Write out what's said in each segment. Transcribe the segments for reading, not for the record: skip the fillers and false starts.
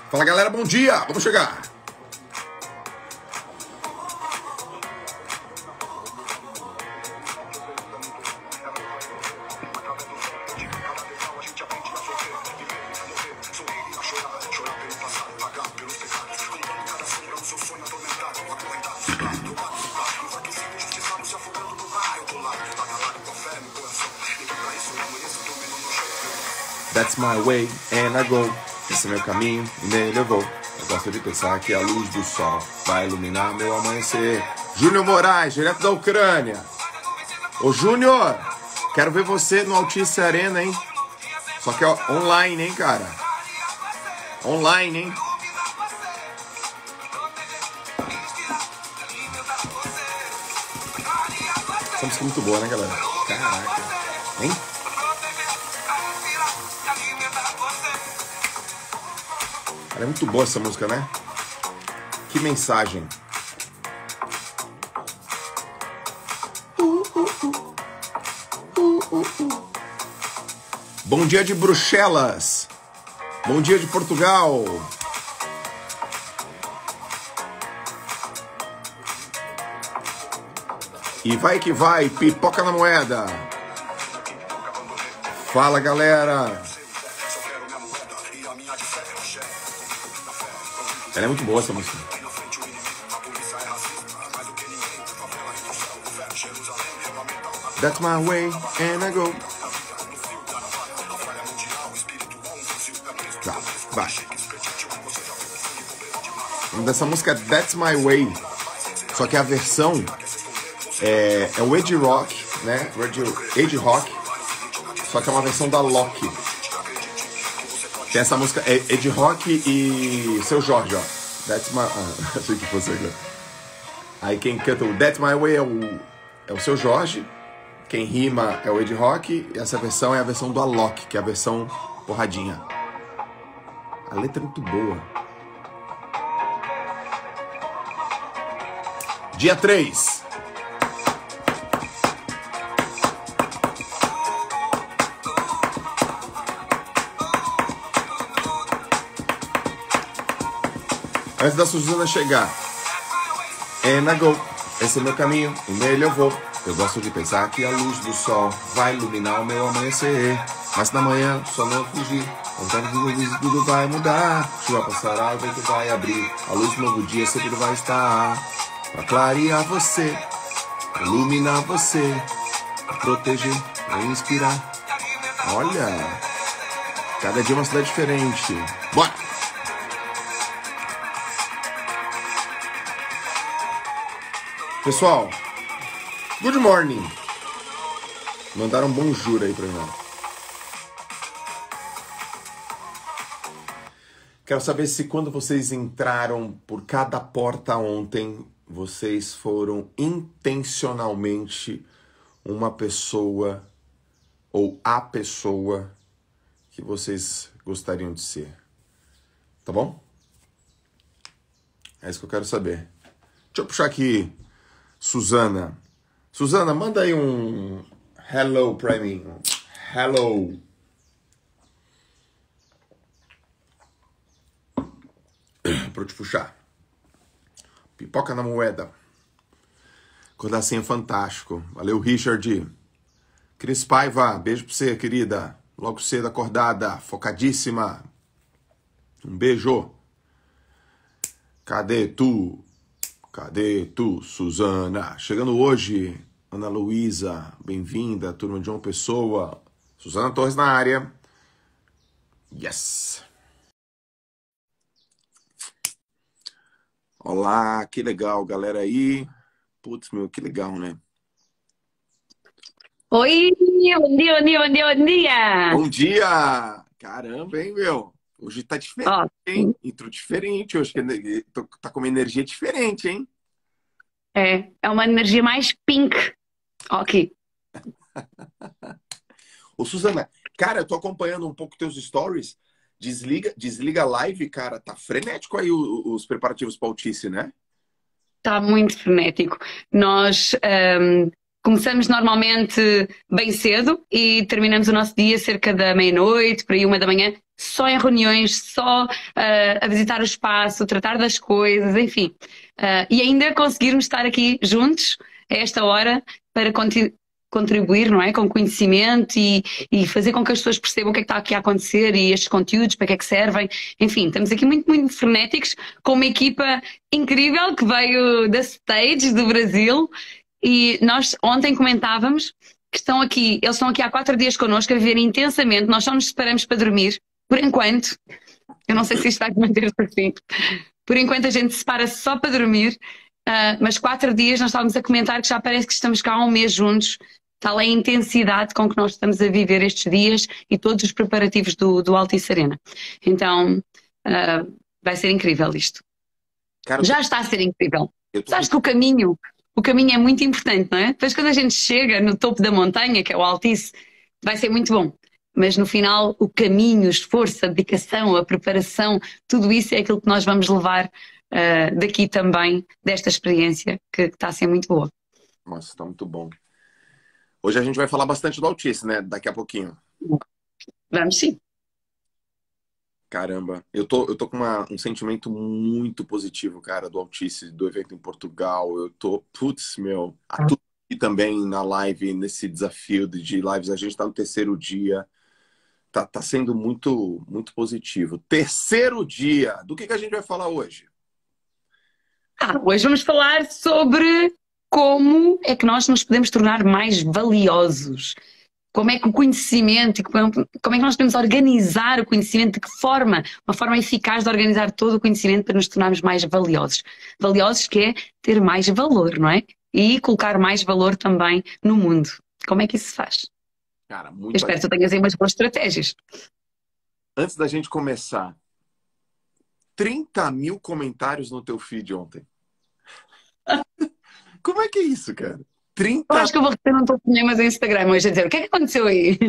Fala galera, bom dia, vamos chegar. That's my way and I go. Esse é meu caminho e nele eu vou. Eu gosto de pensar que a luz do sol vai iluminar meu amanhecer. Júnior Moraes, direto da Ucrânia. Ô Júnior, quero ver você no Altice Arena, hein? Só que é online, hein, cara? Online, hein? Essa música é muito boa, né, galera? Caraca. Hein? Cara, é muito boa essa música, né? Que mensagem. Bom dia de Bruxelas. Bom dia de Portugal. E vai que vai, pipoca na moeda. Fala, galera. Ela é muito boa essa música. That's my way and I go. Tá, vai. O nome dessa música é That's My Way. Só que a versão é o Ed Rock, né? Ed Rock. Só que é uma versão da Loki. Tem essa música, é Ed Rock e Seu Jorge, ó. That's my... achei que fosse agora. Aí quem canta o That's My Way é o Seu Jorge. Quem rima é o Ed Rock. E essa versão é a versão do Alok, que é a versão porradinha. A letra é muito boa. Dia 3. Antes da Suzana chegar. And I go. Esse é meu caminho, e nele eu vou. Eu gosto de pensar que a luz do sol vai iluminar o meu amanhecer. Mas na manhã só não fugir. Contando que tudo vai mudar. Chuva passará, o vento vai abrir. A luz do novo dia sempre vai estar. Pra clarear você, pra iluminar você, pra proteger, pra inspirar. Olha, cada dia uma cidade diferente. Bora! Pessoal, good morning. Mandaram um bonjour aí pra mim. Quero saber se quando vocês entraram por cada porta ontem, vocês foram intencionalmente uma pessoa ou a pessoa que vocês gostariam de ser. Tá bom? É isso que eu quero saber. Deixa eu puxar aqui Suzana. Suzana, manda aí um hello pra mim. Hello. Pra eu te puxar. Pipoca na moeda. Acordar assim é fantástico. Valeu, Richard. Cris Paiva, beijo pra você, querida. Logo cedo acordada, focadíssima. Um beijo. Cadê tu? Cadê tu, Suzana? Chegando hoje, Ana Luísa, bem-vinda, turma de uma pessoa. Suzana Torres na área. Yes. Olá, que legal, galera aí. Putz, meu, que legal, né? Oi, bom dia, bom dia, bom dia, bom dia. Bom dia! Caramba, hein, meu? Hoje tá diferente, Ó, hein? Entrou diferente hoje. Tá com uma energia diferente, hein? é uma energia mais pink. Ok. Ô, Suzana, cara, eu tô acompanhando um pouco teus stories. Desliga a live, cara. Tá frenético aí os preparativos para Altice, né? Está muito frenético. Nós começamos normalmente bem cedo e terminamos o nosso dia cerca da meia-noite, por aí 1 da manhã. só em reuniões, só a visitar o espaço, tratar das coisas, enfim. E ainda conseguirmos estar aqui juntos a esta hora para contribuir, não é? Com conhecimento e fazer com que as pessoas percebam o que é que está aqui a acontecer e estes conteúdos, para que é que servem. Enfim, estamos aqui muito, muito frenéticos, com uma equipa incrível que veio da Stage do Brasil e nós ontem comentávamos que eles estão aqui há 4 dias connosco a viver intensamente, nós só nos separamos para dormir, por enquanto. Eu não sei se isto vai manter-se assim. Por enquanto a gente se separa só para dormir, mas 4 dias nós estávamos a comentar que já parece que estamos cá há um mês juntos. Tal é a intensidade com que nós estamos a viver estes dias e todos os preparativos do Altice Arena. Então, vai ser incrível isto. Cara, Já está a ser incrível. eu tô, Sabes que o caminho é muito importante, não é? Depois quando a gente chega no topo da montanha, que é o Altice, vai ser muito bom. Mas no final, o caminho, o esforço, a dedicação, a preparação, tudo isso é aquilo que nós vamos levar daqui também, desta experiência, que está a ser muito boa. Nossa, tá muito bom. Hoje a gente vai falar bastante do Altice, né? Daqui a pouquinho. Vamos sim. Caramba, eu tô com um sentimento muito positivo, cara, do Altice, do evento em Portugal. Eu tô, putz, meu, a tudo e também na live, nesse desafio de lives, a gente tá no terceiro dia. Tá sendo muito, muito positivo. Terceiro dia. Do que a gente vai falar hoje? Hoje vamos falar sobre como é que nós nos podemos tornar mais valiosos. Como é que o conhecimento, como é que nós podemos organizar o conhecimento, de que forma, uma forma eficaz de organizar todo o conhecimento para nos tornarmos mais valiosos. Valiosos que é ter mais valor, não é? E colocar mais valor também no mundo. Como é que isso se faz? Cara, Eu muito. espero que tu tenhas aí umas boas estratégias. Antes da gente começar, 30 mil comentários no teu feed ontem. Como é que é isso, cara? Eu 30. acho que eu vou receber um telefonema do Instagram hoje a dizer o que é que aconteceu aí?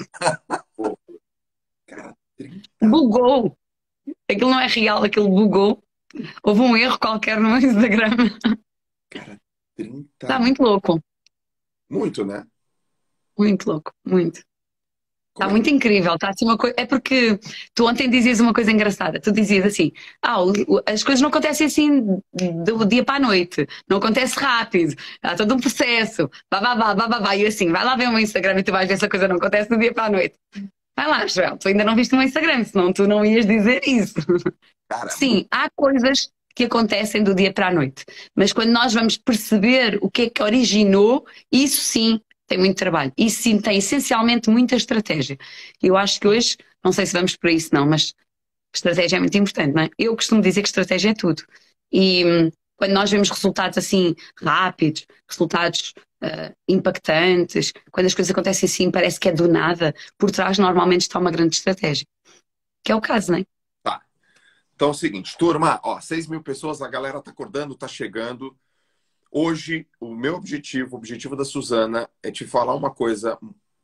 Cara, 30. Bugou. Aquilo não é real, aquilo bugou. Houve um erro qualquer no Instagram. Cara, 30. Está muito louco. Muito, né? Muito louco. Muito. Como Está é muito incrível. Está assim uma coisa. É porque tu ontem dizias uma coisa engraçada. Tu dizias assim: as coisas não acontecem assim do dia para a noite. Não acontece rápido. Há todo um processo. Babá. E eu assim, vai lá ver o meu Instagram e tu vais ver se a coisa não acontece do dia para a noite. Vai lá, Joel. Tu ainda não viste o meu Instagram, senão tu não ias dizer isso. cara, Sim, há coisas que acontecem do dia para a noite. Mas quando nós vamos perceber o que é que originou, isso sim tem muito trabalho. Isso sim tem essencialmente muita estratégia. Eu acho que hoje, não sei se vamos por isso não, mas estratégia é muito importante, não é? Eu costumo dizer que estratégia é tudo. E quando nós vemos resultados assim rápidos, resultados impactantes, quando as coisas acontecem assim, parece que é do nada, por trás normalmente está uma grande estratégia. Que é o caso, não é? tá. Então é o seguinte, turma, ó, 6 mil pessoas, a galera tá acordando, tá chegando. Hoje, o meu objetivo, o objetivo da Suzana, é te falar uma coisa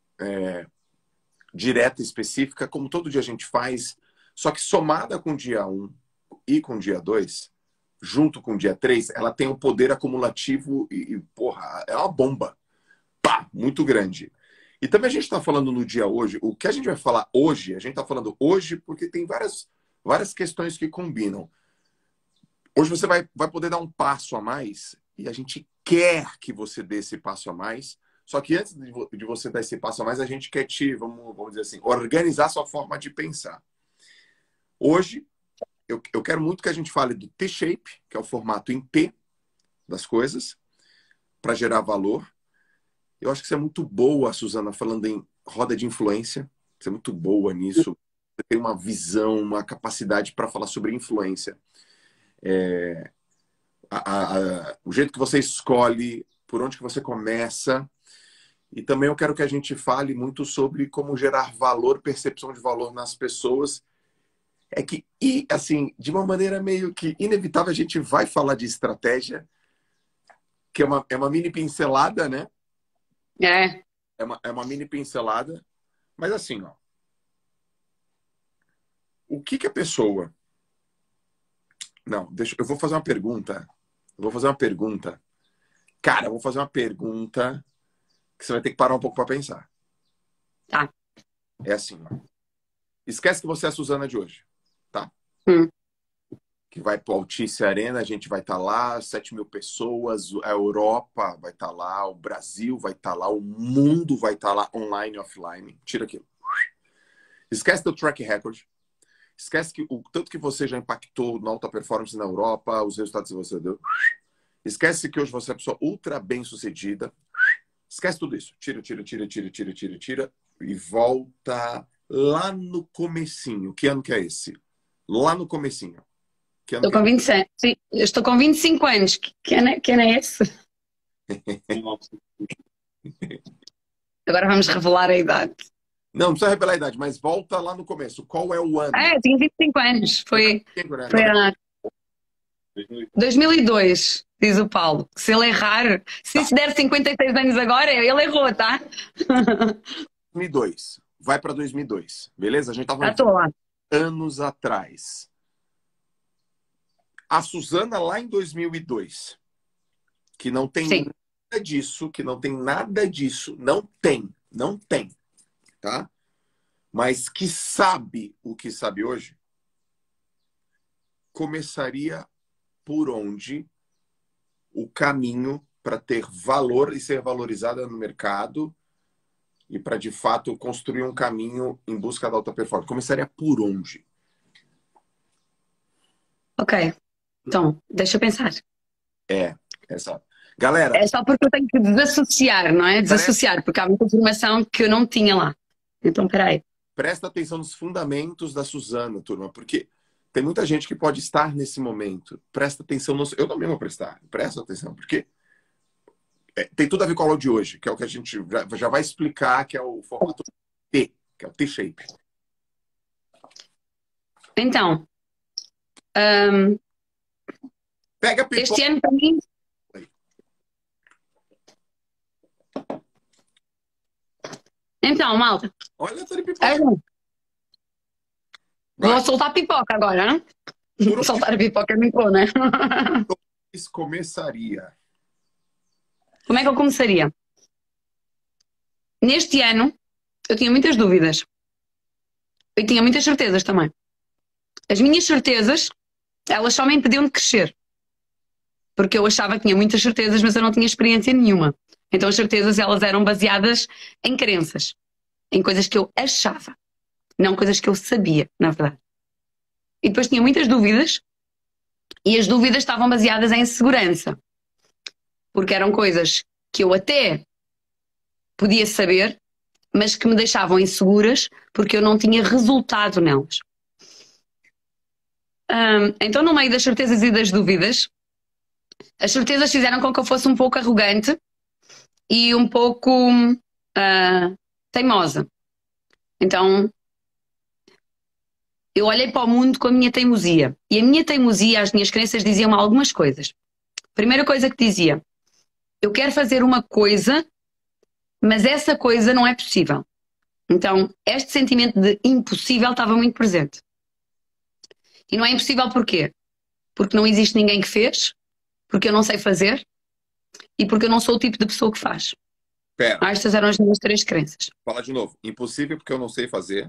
direta e específica, como todo dia a gente faz, só que somada com o dia 1 e com o dia 2, junto com o dia 3, ela tem um poder acumulativo porra, é uma bomba. Pá, muito grande. E também a gente está falando no dia hoje, o que a gente vai falar hoje, a gente está falando hoje porque tem várias questões que combinam. Hoje você vai poder dar um passo a mais e a gente quer que você dê esse passo a mais. Só que antes de você dar esse passo a mais, a gente quer vamos dizer assim, organizar sua forma de pensar. Hoje, eu quero muito que a gente fale do T-shape, que é o formato em T das coisas, para gerar valor. Eu acho que você é muito boa, Suzana, falando em roda de influência. Você é muito boa nisso. Você tem uma visão, uma capacidade para falar sobre influência. O jeito que você escolhe, por onde que você começa. E também eu quero que a gente fale muito sobre como gerar valor, percepção de valor nas pessoas. E assim, de uma maneira meio que inevitável, a gente vai falar de estratégia, que é uma mini pincelada, né? É. É uma mini pincelada. Mas assim, ó. O que a pessoa... Não, eu vou fazer uma pergunta. Cara, eu vou fazer uma pergunta que você vai ter que parar um pouco para pensar. Tá. É assim, ó. Esquece que você é a Suzana de hoje, tá? Hum. Que vai para o Altice Arena, a gente vai estar lá, 7.000 pessoas, a Europa vai estar lá, o Brasil vai estar lá, o mundo vai estar lá, online e offline. Tira aquilo. Esquece teu track record. Esquece que o tanto que você já impactou na alta performance na Europa, os resultados que você deu. Esquece que hoje você é uma pessoa ultra bem sucedida. Esquece tudo isso. Tira e volta lá no comecinho. Que ano que é esse? Lá no comecinho. Que ano Estou que é? com 27. Sim, eu estou com 25 anos. Que ano é esse? Agora vamos revelar a idade. Não precisa revelar a idade, mas volta lá no começo. Qual é o ano? Ah, eu tinha 25 anos. Foi Né? a 2002, diz o Paulo. Se ele errar, se isso der 56 anos agora, ele errou, tá? 2002. Vai para 2002. Beleza? A gente Já estava estou lá. anos atrás. A Suzana lá em 2002, que não tem Sim. nada disso, não tem, tá? Mas que sabe o que sabe hoje, começaria por onde o caminho para ter valor e ser valorizada no mercado e para, de fato, construir um caminho em busca da alta performance. Começaria por onde? Ok. Então, deixa eu pensar. Essa. Galera, É só porque eu tenho que desassociar, não é? Desassociar, porque há muita informação que eu não tinha lá. Então, peraí. presta atenção nos fundamentos da Suzana, turma, porque tem muita gente que pode estar nesse momento. Presta atenção nos... Eu também vou prestar. Presta atenção, porque tem tudo a ver com a aula de hoje, que é o que a gente já vai explicar, que é o formato T, que é o T-shape. Então, Pega a pipoca. este ano para mim... Então, malta. Olha, tá de pipoca. Vou soltar pipoca agora, né? Soltar a pipoca é muito bom, né? Isso começaria. Como é que eu começaria? Neste ano, eu tinha muitas dúvidas. Eu tinha muitas certezas também. As minhas certezas, elas só me impediam de crescer. Porque eu achava que tinha muitas certezas, mas eu não tinha experiência nenhuma. Então as certezas, elas eram baseadas em crenças. Em coisas que eu achava. Não coisas que eu sabia, na verdade. E depois tinha muitas dúvidas. E as dúvidas estavam baseadas em segurança. Porque eram coisas que eu até podia saber, mas que me deixavam inseguras porque eu não tinha resultado nelas. Então, no meio das certezas e das dúvidas, as certezas fizeram com que eu fosse um pouco arrogante e um pouco teimosa. Então, eu olhei para o mundo com a minha teimosia. E a minha teimosia, as minhas crenças diziam-me algumas coisas. Primeira coisa que dizia: eu quero fazer uma coisa, mas essa coisa não é possível. Então, este sentimento de impossível estava muito presente. E não é impossível porquê? Porque não existe ninguém que fez, porque eu não sei fazer e porque eu não sou o tipo de pessoa que faz. Pera. Estas eram as minhas 3 crenças. Fala de novo. Impossível porque eu não sei fazer.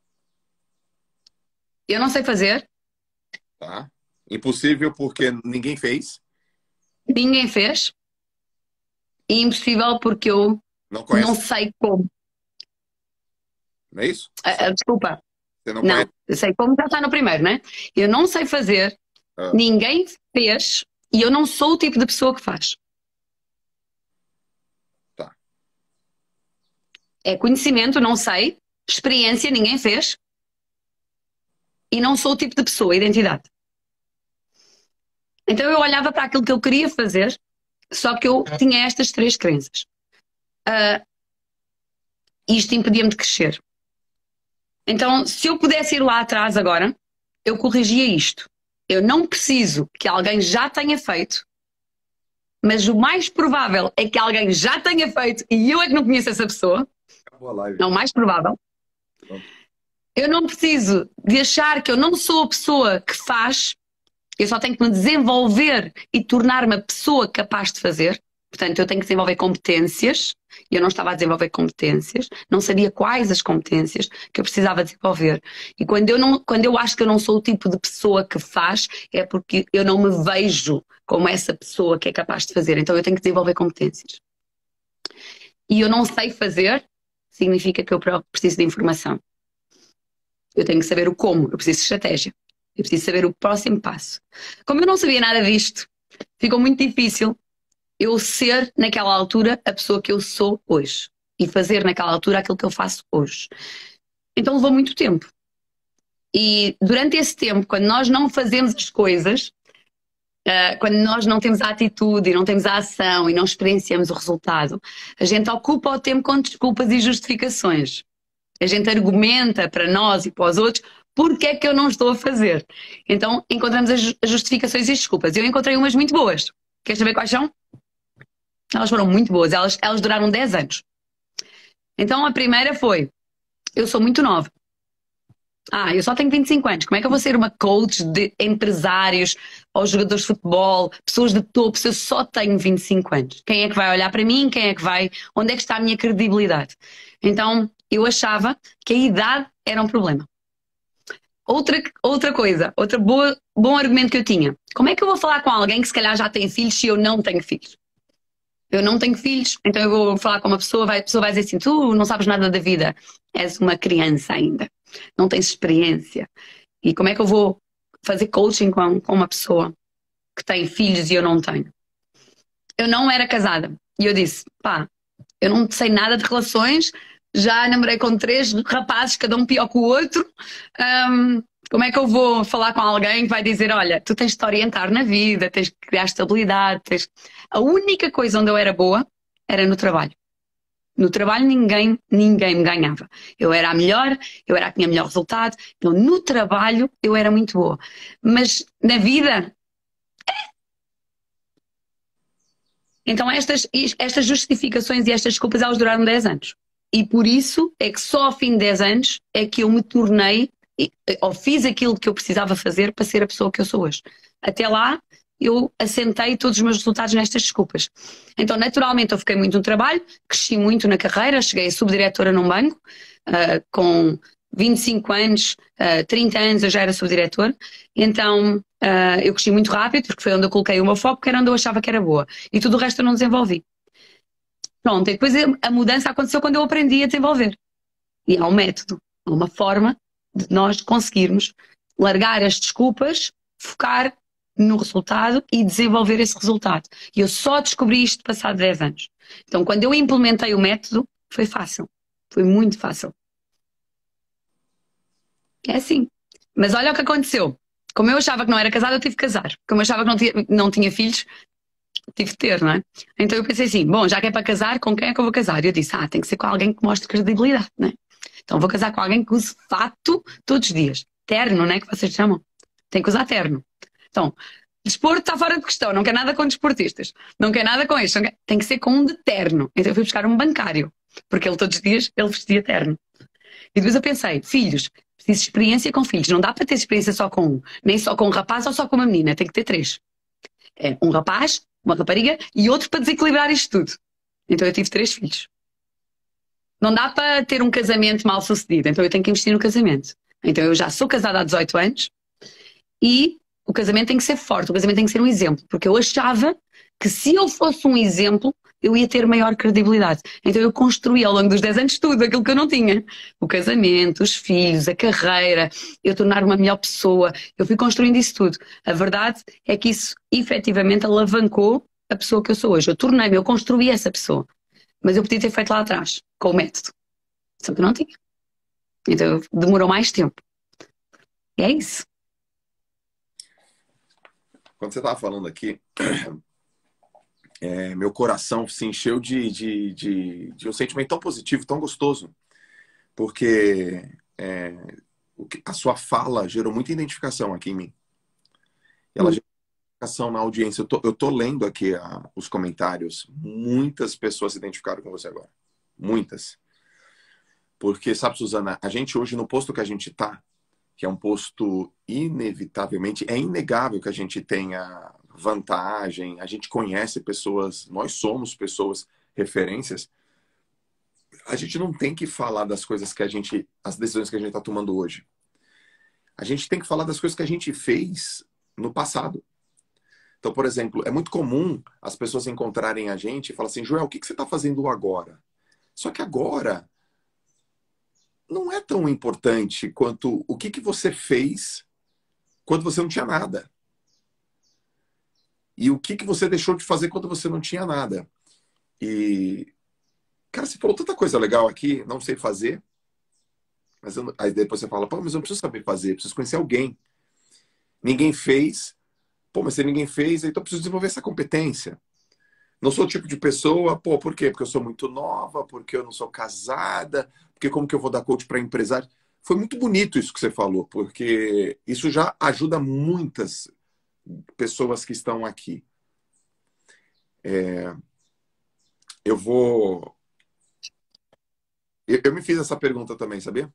Eu não sei fazer. Tá? Impossível porque ninguém fez. Ninguém fez. E impossível porque eu não sei como. Não é isso? Desculpa. Você não Não, conhece? eu sei como já está no primeiro, né? Eu não sei fazer. Ninguém fez. E eu não sou o tipo de pessoa que faz. Tá. É conhecimento, não sei. Experiência, ninguém fez. E não sou o tipo de pessoa, identidade. Então eu olhava para aquilo que eu queria fazer, só que eu tinha estas 3 crenças. Isto impedia-me de crescer. Então, se eu pudesse ir lá atrás agora, eu corrigia isto. Eu não preciso que alguém já tenha feito, mas o mais provável é que alguém já tenha feito e eu é que não conheço essa pessoa. Acabou a live. É o mais provável. Eu não preciso de achar que eu não sou a pessoa que faz, eu só tenho que me desenvolver e tornar-me a pessoa capaz de fazer. Portanto, eu tenho que desenvolver competências, e eu não estava a desenvolver competências, não sabia quais as competências que eu precisava desenvolver. E quando eu acho que eu não sou o tipo de pessoa que faz, é porque eu não me vejo como essa pessoa que é capaz de fazer. Então eu tenho que desenvolver competências. E eu não sei fazer, significa que eu preciso de informação. Eu tenho que saber o como, eu preciso de estratégia. Eu preciso saber o próximo passo. Como eu não sabia nada disto, ficou muito difícil eu ser, naquela altura, a pessoa que eu sou hoje. E fazer, naquela altura, aquilo que eu faço hoje. Então levou muito tempo. E durante esse tempo, quando nós não fazemos as coisas, quando nós não temos a atitude e não temos a ação e não experienciamos o resultado, a gente ocupa o tempo com desculpas e justificações. A gente argumenta para nós e para os outros porque é que eu não estou a fazer. Então encontramos as justificações e as desculpas. Eu encontrei umas muito boas. Queres saber quais são? Elas foram muito boas. Elas duraram 10 anos. Então a primeira foi: eu sou muito nova. Eu só tenho 25 anos. Como é que eu vou ser uma coach de empresários ou jogadores de futebol, pessoas de topo, se eu só tenho 25 anos? Quem é que vai olhar para mim? Quem é que vai? Onde é que está a minha credibilidade? Então, eu achava que a idade era um problema. Outra coisa, bom argumento que eu tinha. Como é que eu vou falar com alguém que se calhar já tem filhos se eu não tenho filhos? Eu não tenho filhos, então eu vou falar com uma pessoa, a pessoa vai dizer assim: tu não sabes nada da vida, és uma criança ainda, não tens experiência. E como é que eu vou fazer coaching com uma pessoa que tem filhos e eu não tenho? Eu não era casada e eu disse: eu não sei nada de relações, já namorei com 3 rapazes, cada um pior que o outro. Como é que eu vou falar com alguém que vai dizer: olha, tu tens de te orientar na vida, tens de criar estabilidade, A única coisa onde eu era boa era no trabalho. No trabalho ninguém me ganhava. Eu era a melhor, eu era a que tinha melhor resultado. Então no trabalho eu era muito boa. Mas na vida... Então estas justificações e estas desculpas, elas duraram 10 anos. E por isso é que só ao fim de 10 anos é que eu me tornei, ou fiz aquilo que eu precisava fazer para ser a pessoa que eu sou hoje. Até lá, eu assentei todos os meus resultados nestas desculpas. Então, naturalmente, eu fiquei muito no trabalho, cresci muito na carreira, cheguei a subdiretora num banco, com 25 anos, 30 anos eu já era subdiretora. Então, eu cresci muito rápido, porque foi onde eu coloquei o meu foco, que era onde eu achava que era boa. E tudo o resto eu não desenvolvi. Pronto, e depois a mudança aconteceu quando eu aprendi a desenvolver. E há um método, há uma forma de nós conseguirmos largar as desculpas, focar no resultado e desenvolver esse resultado. E eu só descobri isto passado 10 anos. Então, quando eu implementei o método, foi fácil. Foi muito fácil. É assim. Mas olha o que aconteceu. Como eu achava que não era casada, eu tive que casar. Como eu achava que não tinha filhos, tive que ter, não é? Então eu pensei assim: bom, já que é para casar, com quem é que eu vou casar? E eu disse: tem que ser com alguém que mostre credibilidade, não é? Então vou casar com alguém que use fato todos os dias. Terno, não é? Que vocês chamam. Tem que usar terno. Então, desporto está fora de questão. Não quer nada com desportistas. Não quer nada com isto. Tem que ser com um de terno. Então eu fui buscar um bancário. Porque ele todos os dias, ele vestia terno. E depois eu pensei: filhos, preciso de experiência com filhos. Não dá para ter experiência só com um. Nem só com um rapaz ou só com uma menina. Tem que ter 3. É um rapaz, uma rapariga e outro para desequilibrar isto tudo. Então eu tive 3 filhos. Não dá para ter um casamento mal sucedido, então eu tenho que investir no casamento. Então eu já sou casada há 18 anos e o casamento tem que ser forte, o casamento tem que ser um exemplo, porque eu achava que se eu fosse um exemplo, eu ia ter maior credibilidade. Então eu construí ao longo dos 10 anos tudo aquilo que eu não tinha. O casamento, os filhos, a carreira, eu tornar uma melhor pessoa. Eu fui construindo isso tudo. A verdade é que isso efetivamente alavancou a pessoa que eu sou hoje. Eu construí essa pessoa. Mas eu podia ter feito lá atrás, com o método. Só que eu não tinha. Então demorou mais tempo. E é isso. Quando você estava falando aqui, meu coração se encheu de um sentimento tão positivo, tão gostoso. Porque a sua fala gerou muita identificação aqui em mim. Ela gerou identificação na audiência. Eu tô lendo aqui os comentários. Muitas pessoas se identificaram com você agora. Muitas. Porque, sabe, Suzana, a gente hoje, no posto que a gente tá, que é um posto inevitavelmente, é inegável que a gente tenha vantagem, a gente conhece pessoas, nós somos pessoas referências, a gente não tem que falar das coisas que a gente, as decisões que a gente está tomando hoje. A gente tem que falar das coisas que a gente fez no passado. Então, por exemplo, é muito comum as pessoas encontrarem a gente e falar assim, Joel, o que você está fazendo agora? Só que agora não é tão importante quanto o que você fez quando você não tinha nada. E o que você deixou de fazer quando você não tinha nada. E, cara, você falou tanta coisa legal aqui, não sei fazer, mas aí depois você fala, pô, mas eu não preciso saber fazer, preciso conhecer alguém. Ninguém fez, pô, mas se ninguém fez, então eu preciso desenvolver essa competência. Não sou o tipo de pessoa, pô, por quê? Porque eu sou muito nova, porque eu não sou casada, porque como que eu vou dar coach para empresário? Foi muito bonito isso que você falou, porque isso já ajuda muitas pessoas que estão aqui. Eu vou... Eu me fiz essa pergunta também, sabia?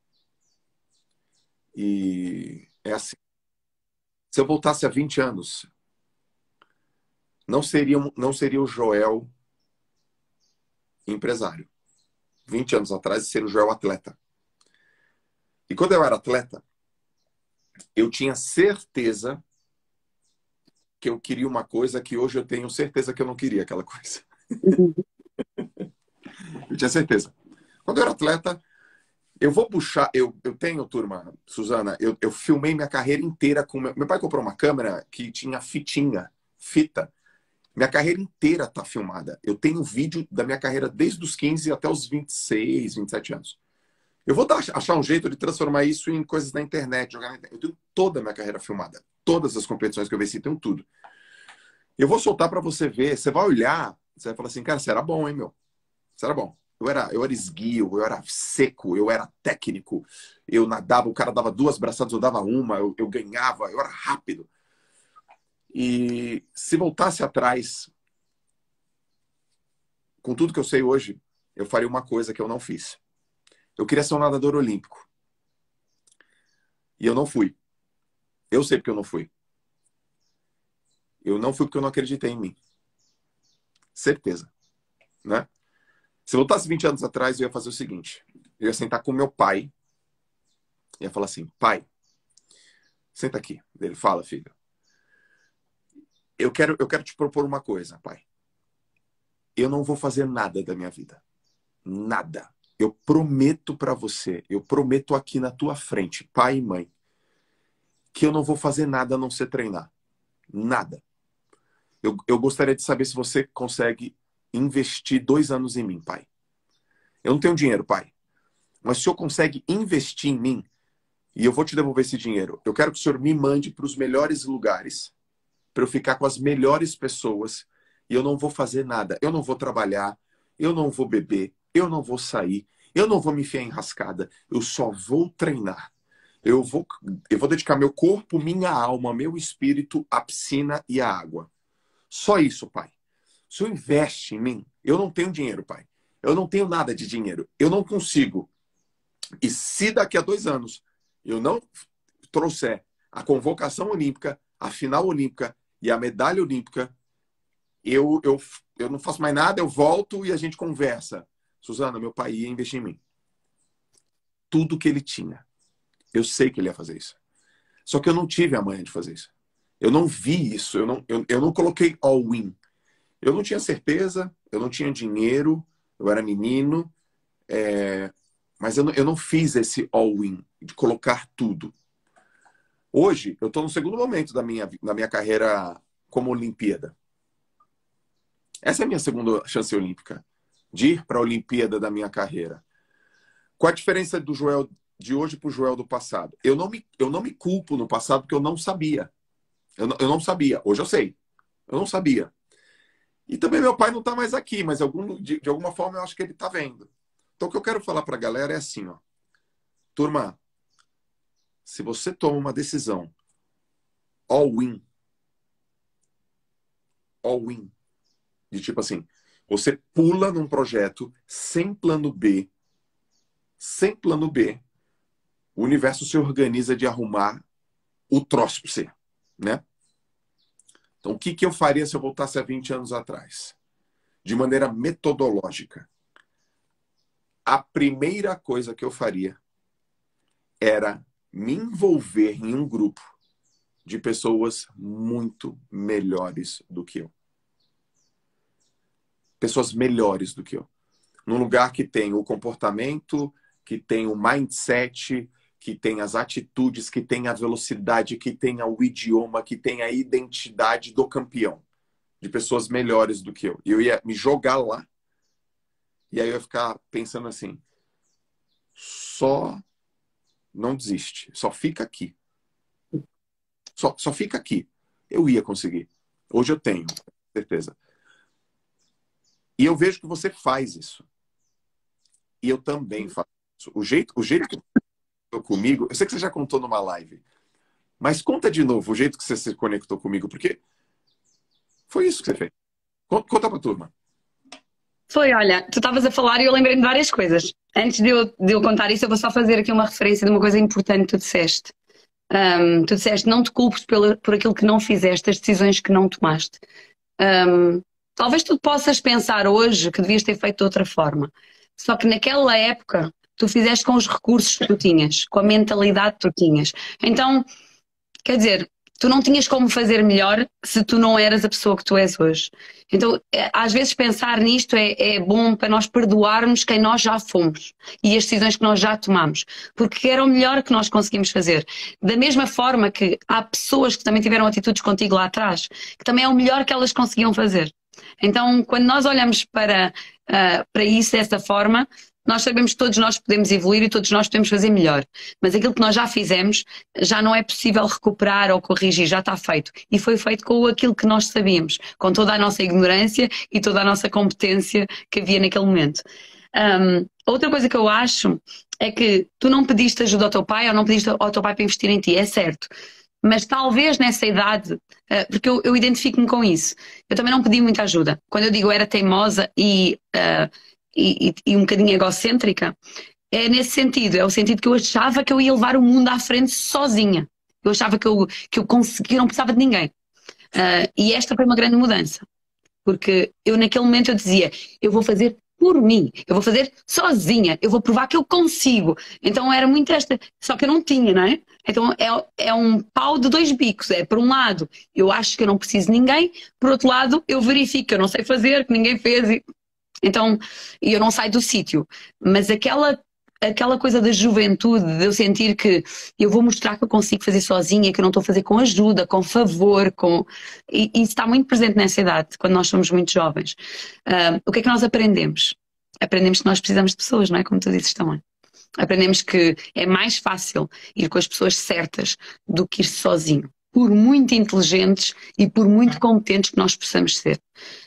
E é assim, se eu voltasse a 20 anos, não seria o Joel empresário. 20 anos atrás, seria o Joel atleta. E quando eu era atleta, eu tinha certeza que eu queria uma coisa que hoje eu tenho certeza que eu não queria aquela coisa. Eu tinha certeza. Quando eu era atleta, eu vou puxar. Eu tenho, turma, Suzana, eu filmei minha carreira inteira com. Meu pai comprou uma câmera que tinha fita. Minha carreira inteira tá filmada. Eu tenho vídeo da minha carreira desde os 15 até os 26, 27 anos. Eu vou achar um jeito de transformar isso em coisas na internet, jogar na internet. Eu tenho toda a minha carreira filmada. Todas as competições que eu venci, tenho tudo. Eu vou soltar para você ver. Você vai olhar, você vai falar assim, cara, você era bom, hein, meu? Você era bom. Eu era esguio, eu era seco, eu era técnico. Eu nadava, o cara dava 2 braçadas, eu dava uma, eu ganhava, eu era rápido. E se voltasse atrás, com tudo que eu sei hoje, eu faria uma coisa que eu não fiz. Eu queria ser um nadador olímpico. E eu não fui. Eu sei porque eu não fui. Eu não fui porque eu não acreditei em mim. Certeza. Né? Se eu voltasse 20 anos atrás, eu ia fazer o seguinte. Eu ia sentar com meu pai. Ia falar assim, pai, senta aqui. Ele fala, filho. Eu quero te propor uma coisa, pai. Eu não vou fazer nada da minha vida. Nada. Eu prometo para você, eu prometo aqui na tua frente, pai e mãe, que eu não vou fazer nada a não ser treinar. Nada. Eu gostaria de saber se você consegue investir 2 anos em mim, pai. Eu não tenho dinheiro, pai. Mas o senhor consegue investir em mim e eu vou te devolver esse dinheiro. Eu quero que o senhor me mande para os melhores lugares, para eu ficar com as melhores pessoas e eu não vou fazer nada. Eu não vou trabalhar, eu não vou beber, eu não vou sair, eu não vou me enfiar em rascada. Eu só vou treinar. Eu vou dedicar meu corpo, minha alma, meu espírito à piscina e à água. Só isso, pai. O senhor investe em mim. Eu não tenho dinheiro, pai. Eu não tenho nada de dinheiro. Eu não consigo. E se daqui a 2 anos eu não trouxer a convocação olímpica, a final olímpica e a medalha olímpica, eu não faço mais nada, eu volto e a gente conversa. Suzana, meu pai ia investir em mim. Tudo que ele tinha. Eu sei que ele ia fazer isso. Só que eu não tive a manha de fazer isso. Eu não vi isso. Eu não coloquei all-in. Eu não tinha certeza, eu não tinha dinheiro, eu era menino, mas eu não fiz esse all-in, de colocar tudo. Hoje, eu estou no segundo momento da minha carreira como Olimpíada. Essa é a minha segunda chance olímpica, de ir para a Olimpíada da minha carreira. Qual a diferença do Joel de hoje para o Joel do passado? Eu não me culpo no passado porque eu não sabia. Eu não sabia. Hoje eu sei. Eu não sabia. E também meu pai não está mais aqui, mas de alguma forma eu acho que ele está vendo. Então o que eu quero falar para a galera é assim, ó. Turma, se você toma uma decisão all-in, de tipo assim, você pula num projeto sem plano B, o universo se organiza de arrumar o troço para você, né? Então, o que que eu faria se eu voltasse a 20 anos atrás? De maneira metodológica. A primeira coisa que eu faria era me envolver em um grupo de pessoas muito melhores do que eu. Pessoas melhores do que eu. Num lugar que tem o comportamento, que tem o mindset, que tem as atitudes, que tem a velocidade, que tem o idioma, que tem a identidade do campeão. De pessoas melhores do que eu. E eu ia me jogar lá. E aí eu ia ficar pensando assim, só não desiste, só fica aqui. Só fica aqui. Eu ia conseguir. Hoje eu tenho, certeza. E eu vejo que você faz isso. E eu também faço isso. O jeito que você comigo, eu sei que você já contou numa live, mas conta de novo o jeito que você se conectou comigo, porque foi isso que você fez. Conta pra turma. Foi, olha, tu estavas a falar e eu lembrei-me de várias coisas. Antes de eu contar isso, eu vou só fazer aqui uma referência de uma coisa importante que tu disseste. Tu disseste, não te culpes por aquilo que não fizeste, as decisões que não tomaste. Talvez tu possas pensar hoje que devias ter feito de outra forma. Só que naquela época, tu fizeste com os recursos que tu tinhas, com a mentalidade que tu tinhas. Então, quer dizer, tu não tinhas como fazer melhor se tu não eras a pessoa que tu és hoje. Então, às vezes pensar nisto é bom para nós perdoarmos quem nós já fomos e as decisões que nós já tomamos, porque era o melhor que nós conseguimos fazer. Da mesma forma que há pessoas que também tiveram atitudes contigo lá atrás, que também é o melhor que elas conseguiam fazer. Então, quando nós olhamos para isso dessa forma, nós sabemos que todos nós podemos evoluir e todos nós podemos fazer melhor. Mas aquilo que nós já fizemos já não é possível recuperar ou corrigir, já está feito. E foi feito com aquilo que nós sabíamos, com toda a nossa ignorância e toda a nossa competência que havia naquele momento. Outra coisa que eu acho é que tu não pediste ajuda ao teu pai ou não pediste ao teu pai para investir em ti, é certo. Mas talvez nessa idade, porque eu identifico-me com isso, eu também não pedi muita ajuda. Quando eu digo era teimosa e um bocadinho egocêntrica, é nesse sentido, é o sentido que eu achava que eu ia levar o mundo à frente sozinha. Eu achava que eu conseguia, eu não precisava de ninguém. E esta foi uma grande mudança, porque eu naquele momento eu dizia, eu vou fazer por mim, eu vou fazer sozinha, eu vou provar que eu consigo. Então era muito esta, só que eu não tinha, não é? Então é um pau de dois bicos, é por um lado, eu acho que eu não preciso de ninguém, por outro lado, eu verifico que eu não sei fazer, que ninguém fez, então eu não saio do sítio. Mas aquela coisa da juventude, de eu sentir que eu vou mostrar que eu consigo fazer sozinha, que eu não estou a fazer com ajuda, com favor, e isso está muito presente nessa idade, quando nós somos muito jovens. O que é que nós aprendemos? Aprendemos que nós precisamos de pessoas, não é? Como tu dizes também. Aprendemos que é mais fácil ir com as pessoas certas do que ir sozinho, por muito inteligentes e por muito competentes que nós possamos ser.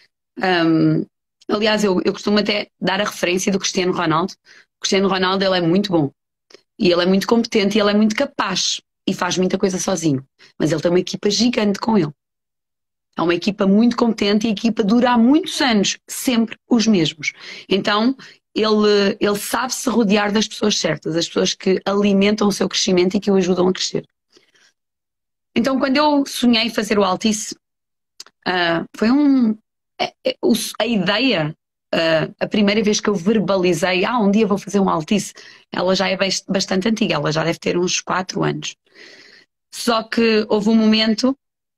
Aliás, eu costumo até dar a referência do Cristiano Ronaldo. O Cristiano Ronaldo, ele é muito bom. E ele é muito competente e ele é muito capaz. E faz muita coisa sozinho. Mas ele tem uma equipa gigante com ele. É uma equipa muito competente e a equipa dura há muitos anos. Sempre os mesmos. Então, ele sabe se rodear das pessoas certas. As pessoas que alimentam o seu crescimento e que o ajudam a crescer. Então, quando eu sonhei fazer o Altice, foi a ideia, a primeira vez que eu verbalizei, um dia vou fazer um Altice, ela já é bastante antiga, ela já deve ter uns 4 anos. Só que houve um momento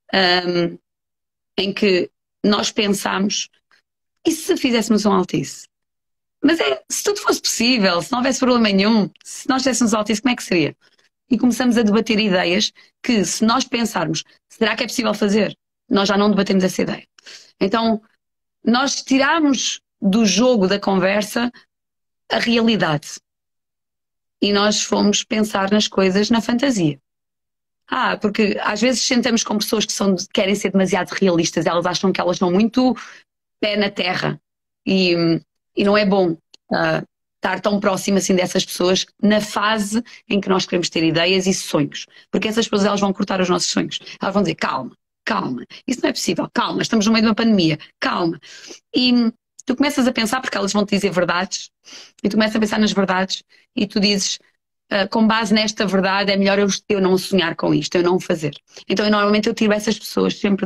em que nós pensámos, e se fizéssemos um Altice? Mas se tudo fosse possível, se não houvesse problema nenhum, se nós fizéssemos um Altice, como é que seria? E começamos a debater ideias que, se nós pensarmos, será que é possível fazer? Nós já não debatemos essa ideia. Então, nós tirámos do jogo da conversa a realidade. E nós fomos pensar nas coisas na fantasia. Porque às vezes sentamos com pessoas que querem ser demasiado realistas, elas acham que elas estão muito pé na terra. E não é bom estar tão próximo assim dessas pessoas na fase em que nós queremos ter ideias e sonhos. Porque essas pessoas elas vão cortar os nossos sonhos. Elas vão dizer, calma, isso não é possível, calma, estamos no meio de uma pandemia, calma. E tu começas a pensar, porque elas vão te dizer verdades, e tu começas a pensar nas verdades, e tu dizes, com base nesta verdade, é melhor eu não sonhar com isto, eu não fazer. Então, normalmente eu tiro essas pessoas sempre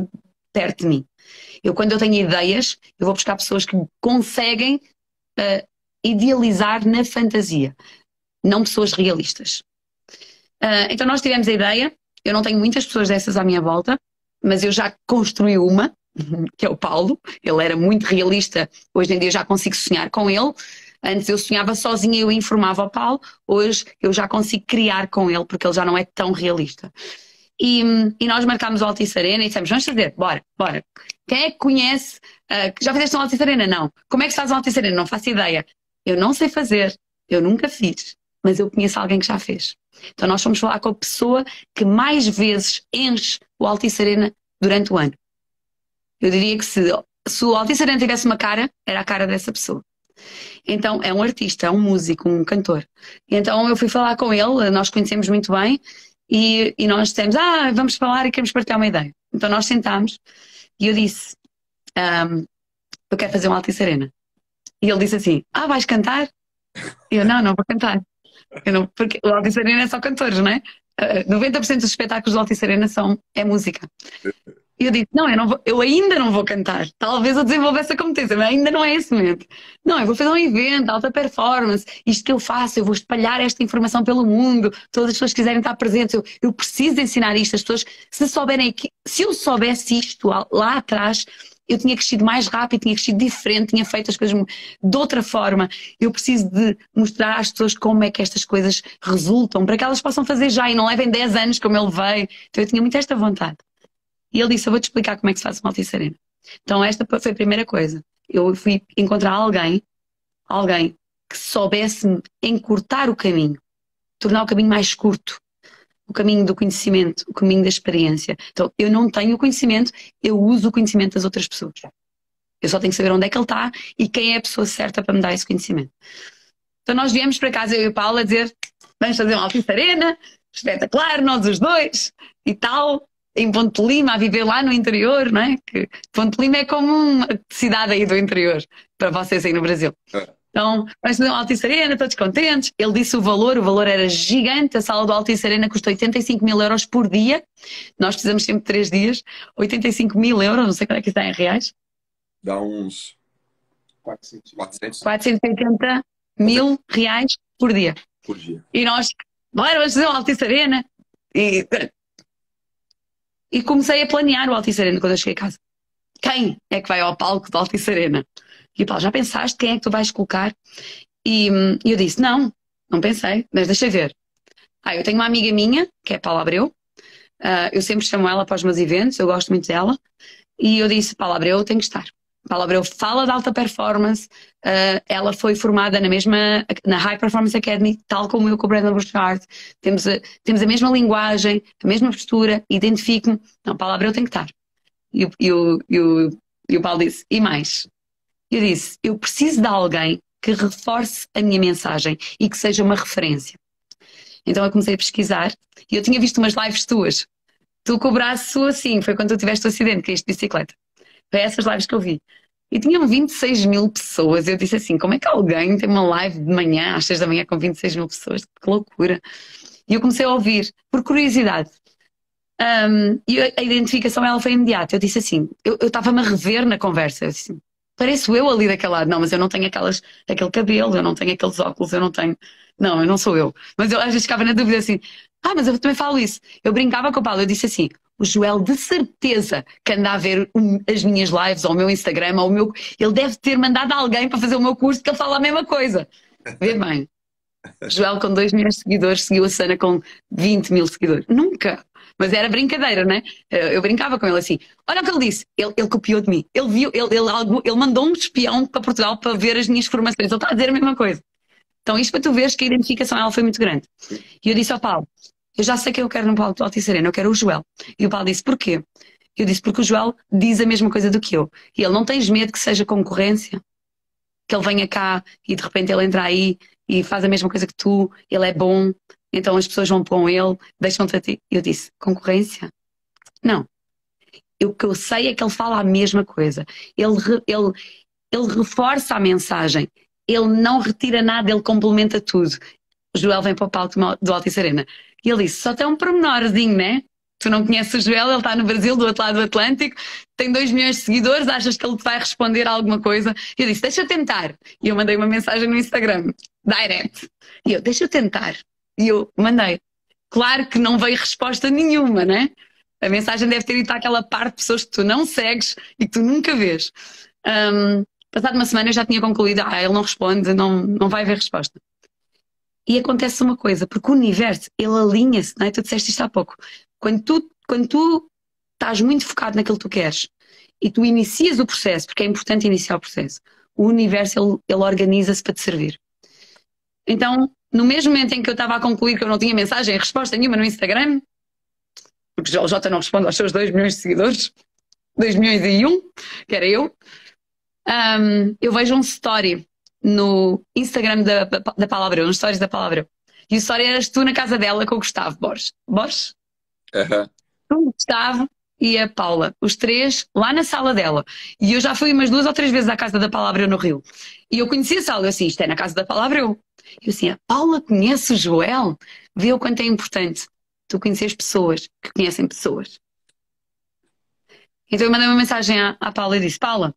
perto de mim. Quando eu tenho ideias, eu vou buscar pessoas que conseguem idealizar na fantasia, não pessoas realistas. Então nós tivemos a ideia, eu não tenho muitas pessoas dessas à minha volta, mas eu já construí uma, que é o Paulo. Ele era muito realista, hoje em dia eu já consigo sonhar com ele. Antes eu sonhava sozinha e eu informava o Paulo, hoje eu já consigo criar com ele, porque ele já não é tão realista. E nós marcámos o Altice Arena e dissemos, vamos fazer, bora. Quem é que conhece? Já fizeste um Altice Arena? Não. Como é que se faz um Altice Arena? Não faço ideia. Eu não sei fazer, eu nunca fiz, mas eu conheço alguém que já fez. Então nós fomos falar com a pessoa que mais vezes enche o Altice Arena durante o ano. Eu diria que se o Altice Arena tivesse uma cara, era a cara dessa pessoa. Então é um artista, é um músico, um cantor. Então eu fui falar com ele, nós conhecemos muito bem, e nós dissemos, vamos falar e queremos partilhar uma ideia. Então nós sentámos e eu disse, eu quero fazer um Altice Arena. E ele disse assim, vais cantar? E eu, não vou cantar. Porque o Altice Arena é só cantores, não é? 90% dos espetáculos do Altice Arena é música. E eu disse, eu ainda não vou cantar. Talvez eu desenvolva essa competência, mas ainda não é esse momento. Não, eu vou fazer um evento, alta performance. Isto que eu faço, eu vou espalhar esta informação pelo mundo. Todas as pessoas que quiserem estar presentes, eu preciso ensinar isto. As pessoas, se eu soubesse isto lá atrás, eu tinha crescido mais rápido, tinha crescido diferente, tinha feito as coisas de outra forma. Eu preciso de mostrar às pessoas como é que estas coisas resultam, para que elas possam fazer já e não levem 10 anos como ele veio. Então eu tinha muito esta vontade. E ele disse, eu vou-te explicar como é que se faz uma Altice Arena. Então esta foi a primeira coisa. Eu fui encontrar alguém que soubesse-me encurtar o caminho, tornar o caminho mais curto, o caminho do conhecimento, o caminho da experiência. Então eu não tenho o conhecimento, eu uso o conhecimento das outras pessoas. Eu só tenho que saber onde é que ele está e quem é a pessoa certa para me dar esse conhecimento. Então nós viemos para casa, eu e o Paulo, a dizer, vamos fazer uma Altice Arena, espetacular, nós os dois e tal, em Ponte de Lima, a viver lá no interior, não é? Que Ponte de Lima é como uma cidade aí do interior, para vocês aí no Brasil. Então, vamos fazer uma Altice Arena, todos contentes. Ele disse o valor era gigante. A sala do Altice Arena custa 85.000 euros por dia. Nós precisamos sempre de 3 dias. 85.000 euros, não sei qual é que está em reais. Dá uns 480 mil reais por dia. E nós, bora, vamos fazer uma Altice Arena. E comecei a planear o Altice Arena quando eu cheguei a casa. Quem é que vai ao palco do Altice Arena? E o Paulo, já pensaste quem é que tu vais colocar? E eu disse, não pensei, mas deixa ver. Eu tenho uma amiga minha, que é a Paula Abreu. Eu sempre chamo ela para os meus eventos, eu gosto muito dela. E eu disse, Paula Abreu tem que estar. Paula Abreu fala de alta performance, ela foi formada na High Performance Academy, tal como eu com o Brandon Burchard. Temos a mesma linguagem, a mesma postura, identifico-me. Não, Paula Abreu tem que estar. E o Paulo disse, e mais? Eu disse, eu preciso de alguém que reforce a minha mensagem e que seja uma referência. Então eu comecei a pesquisar e eu tinha visto umas lives tuas. Tu com o braço assim, foi quando tu tiveste o acidente, caíste de bicicleta. Foi essas lives que eu vi. E tinham 26.000 pessoas. Eu disse assim, como é que alguém tem uma live de manhã, às 6 da manhã, com 26.000 pessoas? Que loucura. E eu comecei a ouvir, por curiosidade. E a identificação ela foi imediata. Eu disse assim, eu estava-me a rever na conversa. Eu disse assim, pareço eu ali daquele lado. Não, mas eu não tenho aquele cabelo, eu não tenho aqueles óculos, eu não tenho... Não, eu não sou eu. Mas eu às vezes ficava na dúvida assim, mas eu também falo isso. Eu brincava com o Paulo, eu disse assim, o Joel de certeza que anda a ver as minhas lives ou o meu Instagram, ele deve ter mandado alguém para fazer o meu curso que ele fala a mesma coisa. Vê bem. Joel com 2 milhões de seguidores seguiu a Sana com 20.000 seguidores. Nunca. Mas era brincadeira, né? Eu brincava com ele assim. Olha o que ele disse. Ele copiou de mim. Ele viu, ele mandou um espião para Portugal para ver as minhas formações. Ele está a dizer a mesma coisa. Então isto para tu veres que a identificação ela foi muito grande. E eu disse ao Paulo, eu já sei que eu quero no palco do Altice Arena, eu quero o Joel. E o Paulo disse, porquê? Eu disse, porque o Joel diz a mesma coisa do que eu. E ele, não tens medo que seja concorrência? Que ele venha cá e de repente ele entra aí e faz a mesma coisa que tu, ele é bom, então as pessoas vão com ele, deixam-te a ti. Eu disse, concorrência? Não. O que eu sei é que ele fala a mesma coisa. Ele reforça a mensagem. Ele não retira nada, ele complementa tudo. O Joel vem para o palco do Altice Arena. E ele disse, só tem um pormenorzinho, né? Tu não conheces o Joel, ele está no Brasil, do outro lado do Atlântico, tem 2 milhões de seguidores, achas que ele te vai responder a alguma coisa? E eu disse, deixa eu tentar. E eu mandei uma mensagem no Instagram, direct. E eu, deixa eu tentar. E eu mandei. Claro que não veio resposta nenhuma, né? A mensagem deve ter ido para aquela parte de pessoas que tu não segues e que tu nunca vês. Passado uma semana eu já tinha concluído, ele não responde, não vai haver resposta. E acontece uma coisa, porque o universo, ele alinha-se, não é? Tu disseste isto há pouco. Quando tu estás muito focado naquilo que tu queres e tu inicias o processo, porque é importante iniciar o processo, o universo, ele organiza-se para te servir. Então, no mesmo momento em que eu estava a concluir que eu não tinha mensagem, resposta nenhuma no Instagram, porque já o Jota não responde aos seus 2 milhões de seguidores, 2 milhões e 1, que era eu vejo um story no Instagram da Palavra, nos stories da Palavra. E o story eras tu na casa dela com o Gustavo Borges. Borges? O Gustavo e a Paula, os 3 lá na sala dela. E eu já fui umas 2 ou 3 vezes à casa da Palavra no Rio. E eu conheci a sala, eu assim, isto é na casa da Palavra eu. E eu assim, a Paula conhece o Joel? Vê o quanto é importante tu conheces pessoas que conhecem pessoas. Então eu mandei uma mensagem à Paula e disse, Paula,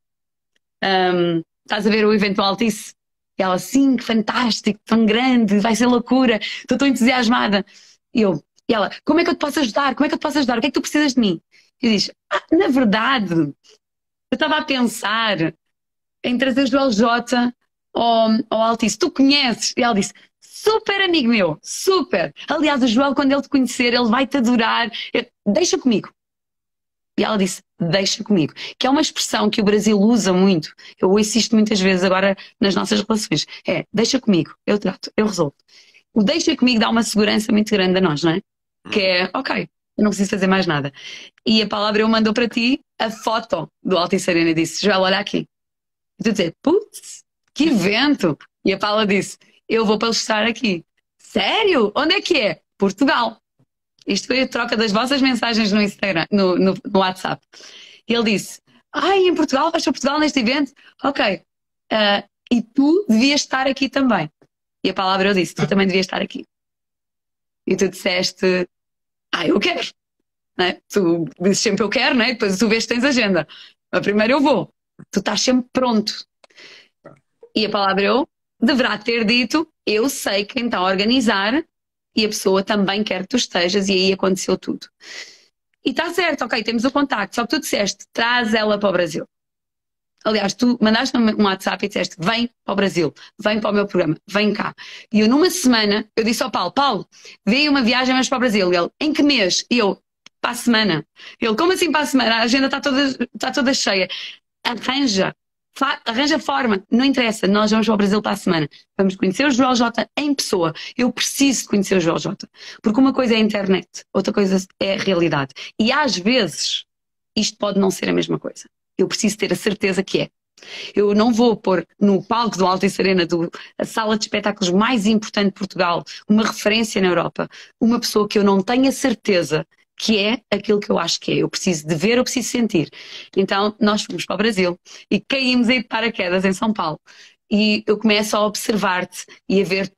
estás a ver o evento do Altice? E ela, sim, que fantástico, tão grande, vai ser loucura, estou tão entusiasmada. E ela, como é que eu te posso ajudar? Como é que eu te posso ajudar? O que é que tu precisas de mim? E eu disse, na verdade, eu estava a pensar em trazer o Joel J ao Altice. Tu conheces? E ela disse, super amigo meu, super. Aliás, o Joel, quando ele te conhecer, ele vai te adorar. Deixa comigo. E ela disse, deixa comigo. Que é uma expressão que o Brasil usa muito. Eu ouço isto muitas vezes agora nas nossas relações. É, deixa comigo, eu trato, eu resolvo. O deixa comigo dá uma segurança muito grande a nós, não é? Que é, ok, eu não preciso fazer mais nada. E a Palavra eu mandou para ti a foto do Altice Arena e disse, Joel, olha aqui. E tu dizes, putz, que evento! E a Paula disse, eu vou palestrar aqui. Sério? Onde é que é? Portugal. Isto foi a troca das vossas mensagens no Instagram, no WhatsApp. E ele disse, em Portugal, vais para Portugal neste evento? Ok. E tu devias estar aqui também. E a Palavra eu disse, tu também devias estar aqui. E tu disseste, eu quero. Não é? Tu dizes sempre eu quero, não é? Depois tu vês que tens agenda. Mas primeiro eu vou. Tu estás sempre pronto. E a Palavra eu deverá ter dito, eu sei quem está a organizar e a pessoa também quer que tu estejas, e aí aconteceu tudo. E está certo, ok, temos o contacto, só que tu disseste, traz ela para o Brasil. Aliás, tu mandaste um WhatsApp e disseste, vem para o Brasil, vem para o meu programa, vem cá. E eu numa semana, eu disse ao Paulo, vem uma viagem mais para o Brasil. E ele, em que mês? E eu, para a semana. Ele, como assim para a semana? A agenda está toda cheia. Arranja forma, não interessa, nós vamos para o Brasil para a semana. Vamos conhecer o Joel J em pessoa. Eu preciso de conhecer o Joel J. Porque uma coisa é a internet, outra coisa é a realidade. E às vezes isto pode não ser a mesma coisa. Eu preciso ter a certeza que é. Eu não vou pôr no palco do Altice Arena, a sala de espetáculos mais importante de Portugal, uma referência na Europa, uma pessoa que eu não tenho a certeza que é aquilo que eu acho que é. Eu preciso de ver, eu preciso sentir. Então, nós fomos para o Brasil e caímos aí de paraquedas em São Paulo. E eu começo a observar-te e a ver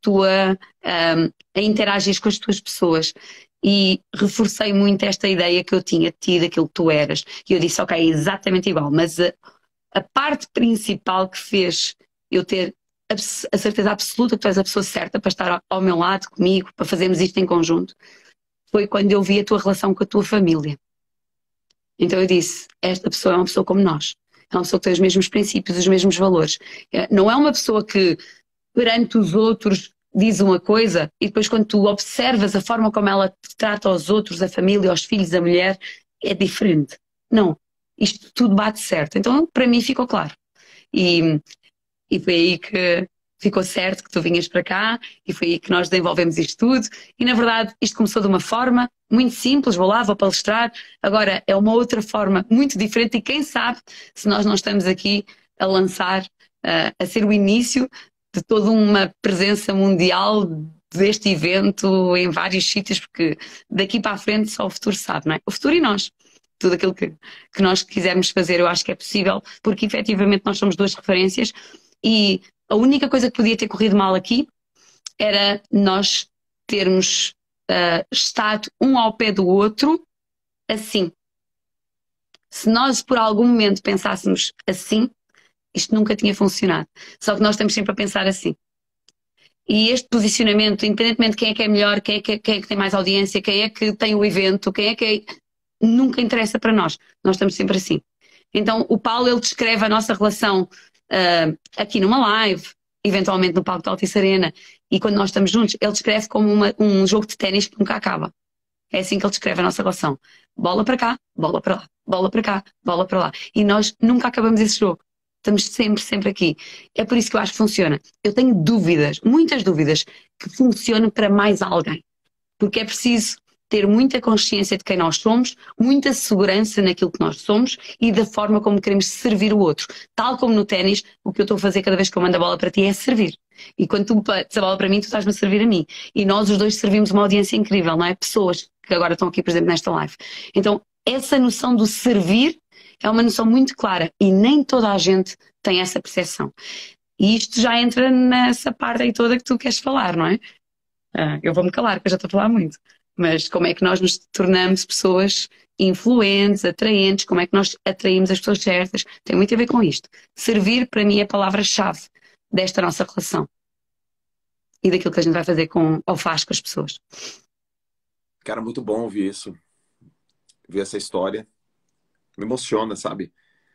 a interagir com as tuas pessoas. E reforcei muito esta ideia que eu tinha de ti, daquilo que tu eras. E eu disse, ok, é exatamente igual. Mas a parte principal que fez eu ter a certeza absoluta que tu és a pessoa certa para estar ao meu lado, comigo, para fazermos isto em conjunto, foi quando eu vi a tua relação com a tua família. Então eu disse, esta pessoa é uma pessoa como nós. É uma pessoa que tem os mesmos princípios, os mesmos valores. Não é uma pessoa que, perante os outros, diz uma coisa e depois quando tu observas a forma como ela trata aos outros, a família, os filhos, a mulher, é diferente. Não. Isto tudo bate certo. Então, para mim, ficou claro. E foi aí que ficou certo que tu vinhas para cá e foi aí que nós desenvolvemos isto tudo. E, na verdade, isto começou de uma forma muito simples. Vou lá, vou palestrar. Agora, é uma outra forma muito diferente e quem sabe se nós não estamos aqui a lançar, a ser o início de toda uma presença mundial deste evento em vários sítios, porque daqui para a frente só o futuro sabe, não é? O futuro e nós. Tudo aquilo que nós quisermos fazer, eu acho que é possível, porque efetivamente nós somos 2 referências e a única coisa que podia ter corrido mal aqui era nós termos estado um ao pé do outro assim. Se nós por algum momento pensássemos assim, isto nunca tinha funcionado. Só que nós estamos sempre a pensar assim. E este posicionamento, independentemente de quem é que é melhor, quem é que tem mais audiência, quem é que tem o evento, quem é que é, nunca interessa para nós. Nós estamos sempre assim. Então, o Paulo, ele descreve a nossa relação aqui numa live, eventualmente no palco da Altice Arena, e quando nós estamos juntos, ele descreve como um jogo de ténis que nunca acaba. É assim que ele descreve a nossa relação. Bola para cá, bola para lá, bola para cá, bola para lá. E nós nunca acabamos esse jogo. Estamos sempre, sempre aqui. É por isso que eu acho que funciona. Eu tenho dúvidas, muitas dúvidas, que funcione para mais alguém. Porque é preciso ter muita consciência de quem nós somos, muita segurança naquilo que nós somos e da forma como queremos servir o outro. Tal como no ténis, o que eu estou a fazer cada vez que eu mando a bola para ti é servir. E quando tu bates a bola para mim, tu estás-me a servir a mim. E nós os dois servimos uma audiência incrível, não é? Pessoas que agora estão aqui, por exemplo, nesta live. Então, essa noção do servir é uma noção muito clara e nem toda a gente tem essa percepção. E isto já entra nessa parte aí toda que tu queres falar, não é? Eu vou-me calar, porque eu já estou a falar muito. Mas como é que nós nos tornamos pessoas influentes, atraentes, como é que nós atraímos as pessoas certas? Tem muito a ver com isto. Servir, para mim, é a palavra-chave desta nossa relação. E daquilo que a gente vai fazer ou faz com as pessoas. Cara, muito bom ouvir isso. Ver essa história. Me emociona, sabe?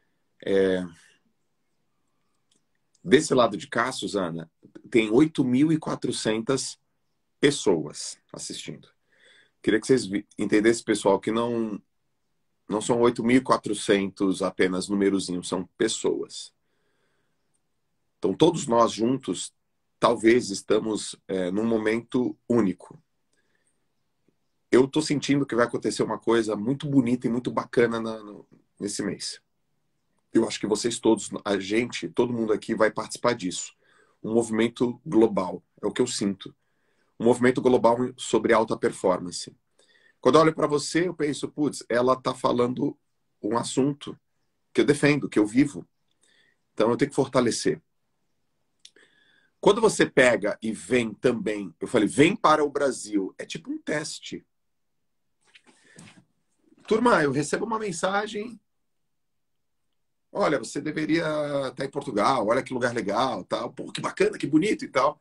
Desse lado de cá, Suzana, tem 8.400 pessoas assistindo. Queria que vocês entendessem, pessoal, que não são 8.400 apenas numerozinhos, são pessoas. Então, todos nós juntos, talvez estamos num momento único. Eu estou sentindo que vai acontecer uma coisa muito bonita e muito bacana nesse mês. Eu acho que vocês todos, a gente, todo mundo aqui vai participar disso. Um movimento global, é o que eu sinto. Um movimento global sobre alta performance. Quando eu olho para você, eu penso, putz, ela está falando um assunto que eu defendo, que eu vivo. Então eu tenho que fortalecer. Quando você pega e vem também, eu falei, vem para o Brasil, é tipo um teste. Turma, eu recebo uma mensagem, olha, você deveria estar em Portugal, olha que lugar legal, tal. Pô, que bacana, que bonito e tal.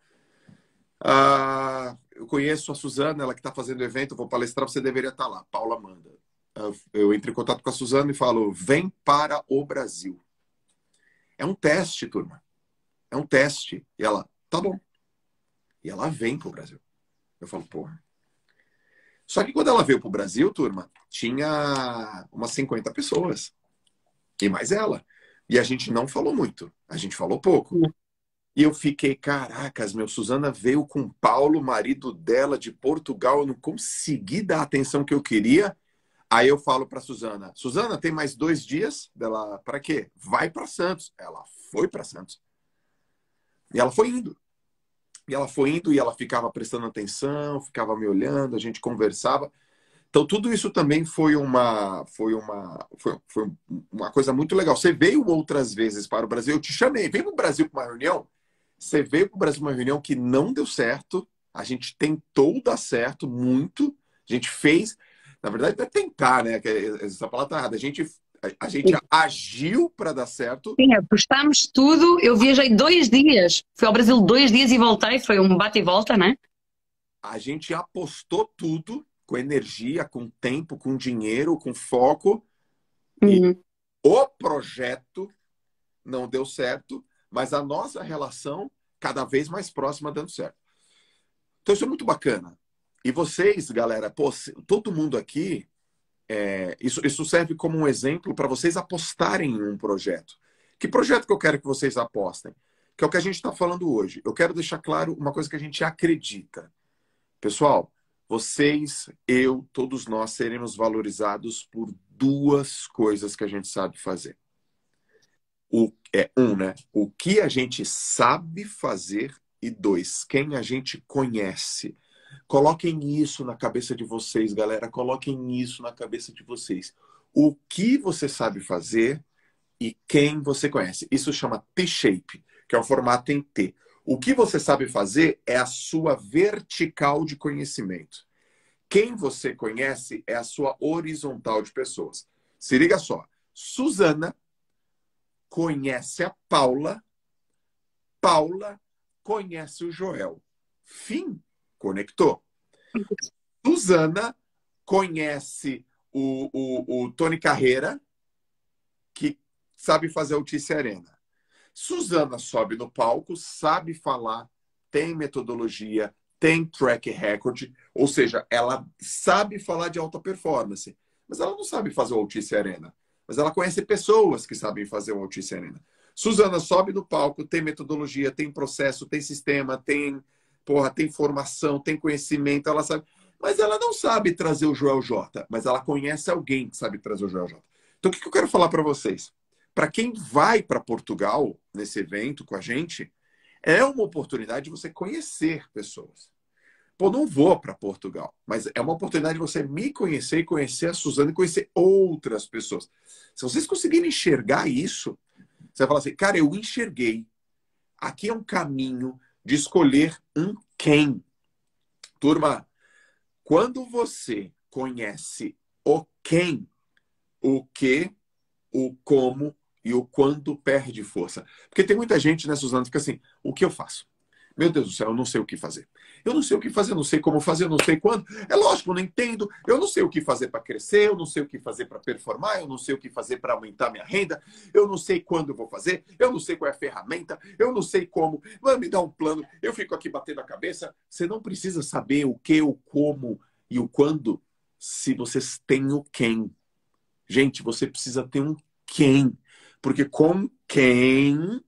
Eu conheço a Suzana, ela que está fazendo o evento, eu vou palestrar, você deveria estar lá. Paula manda. Eu entro em contato com a Suzana e falo, vem para o Brasil. É um teste, turma. É um teste. E ela, tá bom. E ela vem para o Brasil. Eu falo, porra. Só que quando ela veio para o Brasil, turma, tinha umas 50 pessoas. E mais ela. E a gente não falou muito. A gente falou pouco. E eu fiquei, caracas, meu, Suzana veio com o Paulo, marido dela, de Portugal. Eu não consegui dar a atenção que eu queria. Aí eu falo para Suzana, Suzana, tem mais 2 dias? Dela, para quê? Vai para Santos. Ela foi para Santos. E ela foi indo. E ela foi indo e ela ficava prestando atenção, ficava me olhando, a gente conversava. Então, tudo isso também foi uma coisa muito legal. Você veio outras vezes para o Brasil, eu te chamei, veio para o Brasil para uma reunião. Você veio para o Brasil para uma reunião que não deu certo. A gente tentou dar certo muito. A gente fez. Na verdade, é tentar, né? Essa palavra está errada. A gente agiu para dar certo. Sim, apostámos tudo. Eu viajei 2 dias. Fui ao Brasil 2 dias e voltei. Foi um bate e volta, né? A gente apostou tudo com energia, com tempo, com dinheiro, com foco. E o projeto não deu certo, mas a nossa relação cada vez mais próxima dando certo. Então isso é muito bacana. E vocês, galera, pô, todo mundo aqui, isso serve como um exemplo para vocês apostarem em um projeto. Que projeto que eu quero que vocês apostem? Que é o que a gente está falando hoje. Eu quero deixar claro uma coisa que a gente acredita. Pessoal, vocês, eu, todos nós seremos valorizados por 2 coisas que a gente sabe fazer. Né? O que a gente sabe fazer e 2, quem a gente conhece. Coloquem isso na cabeça de vocês, galera. Coloquem isso na cabeça de vocês. O que você sabe fazer e quem você conhece. Isso chama T-shape, que é um formato em T. O que você sabe fazer é a sua vertical de conhecimento. Quem você conhece é a sua horizontal de pessoas. Se liga só. Suzana conhece a Paula. Paula conhece o Joel. Fim. Conectou. Suzana conhece o Tony Carreira, que sabe fazer Altice Arena. Suzana sobe no palco, sabe falar, tem metodologia, tem track record, ou seja, ela sabe falar de alta performance, mas ela não sabe fazer o Altice Arena. Mas ela conhece pessoas que sabem fazer o Altice Arena. Suzana sobe no palco, tem metodologia, tem processo, tem sistema, tem formação, tem conhecimento, ela sabe. Mas ela não sabe trazer o Joel J. Mas ela conhece alguém que sabe trazer o Joel J. Então, o que eu quero falar para vocês? Para quem vai para Portugal, nesse evento com a gente, é uma oportunidade de você conhecer pessoas. Pô, não vou para Portugal, mas é uma oportunidade de você me conhecer e conhecer a Suzana e conhecer outras pessoas. Se vocês conseguirem enxergar isso, você vai falar assim, cara, eu enxerguei. Aqui é um caminho de escolher um quem. Turma, quando você conhece o quem, o que, o como e o quando perde força. Porque tem muita gente, né, Suzana, que fica assim, o que eu faço? Meu Deus do céu, eu não sei o que fazer. Eu não sei o que fazer, eu não sei como fazer, eu não sei quando. É lógico, eu não entendo. Eu não sei o que fazer para crescer, eu não sei o que fazer para performar, eu não sei o que fazer para aumentar minha renda, eu não sei quando eu vou fazer, eu não sei qual é a ferramenta, eu não sei como. Vai me dar um plano, eu fico aqui batendo a cabeça. Você não precisa saber o que, o como e o quando se vocês têm o quem. Gente, você precisa ter um quem. Porque com quem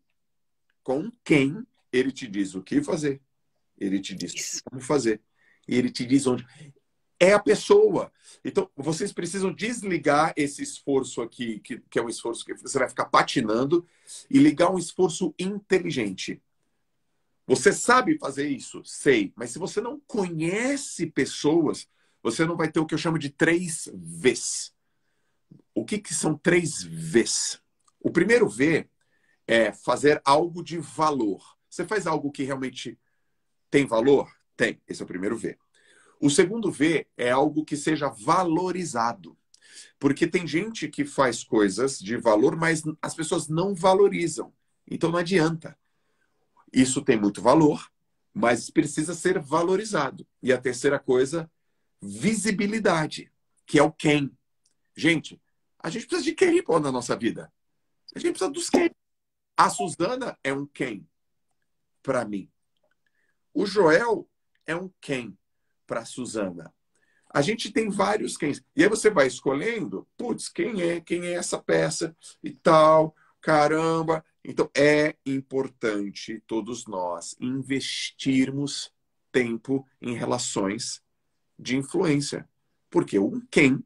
ele te diz o que fazer, ele te diz como fazer, e ele te diz onde. É a pessoa. Então, vocês precisam desligar esse esforço aqui, que é um esforço que você vai ficar patinando, e ligar um esforço inteligente. Você sabe fazer isso? Sei. Mas se você não conhece pessoas, você não vai ter o que eu chamo de 3 Vs. O que são 3 Vs? O primeiro V é fazer algo de valor. Você faz algo que realmente tem valor? Tem. Esse é o primeiro V. O segundo V é algo que seja valorizado. Porque tem gente que faz coisas de valor, mas as pessoas não valorizam. Então não adianta. Isso tem muito valor, mas precisa ser valorizado. E a terceira coisa, visibilidade, que é o quem. Gente, a gente precisa de quem pô, na nossa vida. A gente precisa dos quem. A Suzana é um quem para mim. O Joel é um quem para a Suzana. A gente tem vários quens. E aí você vai escolhendo, putz, quem é essa peça e tal, caramba. Então é importante todos nós investirmos tempo em relações de influência. Porque o quem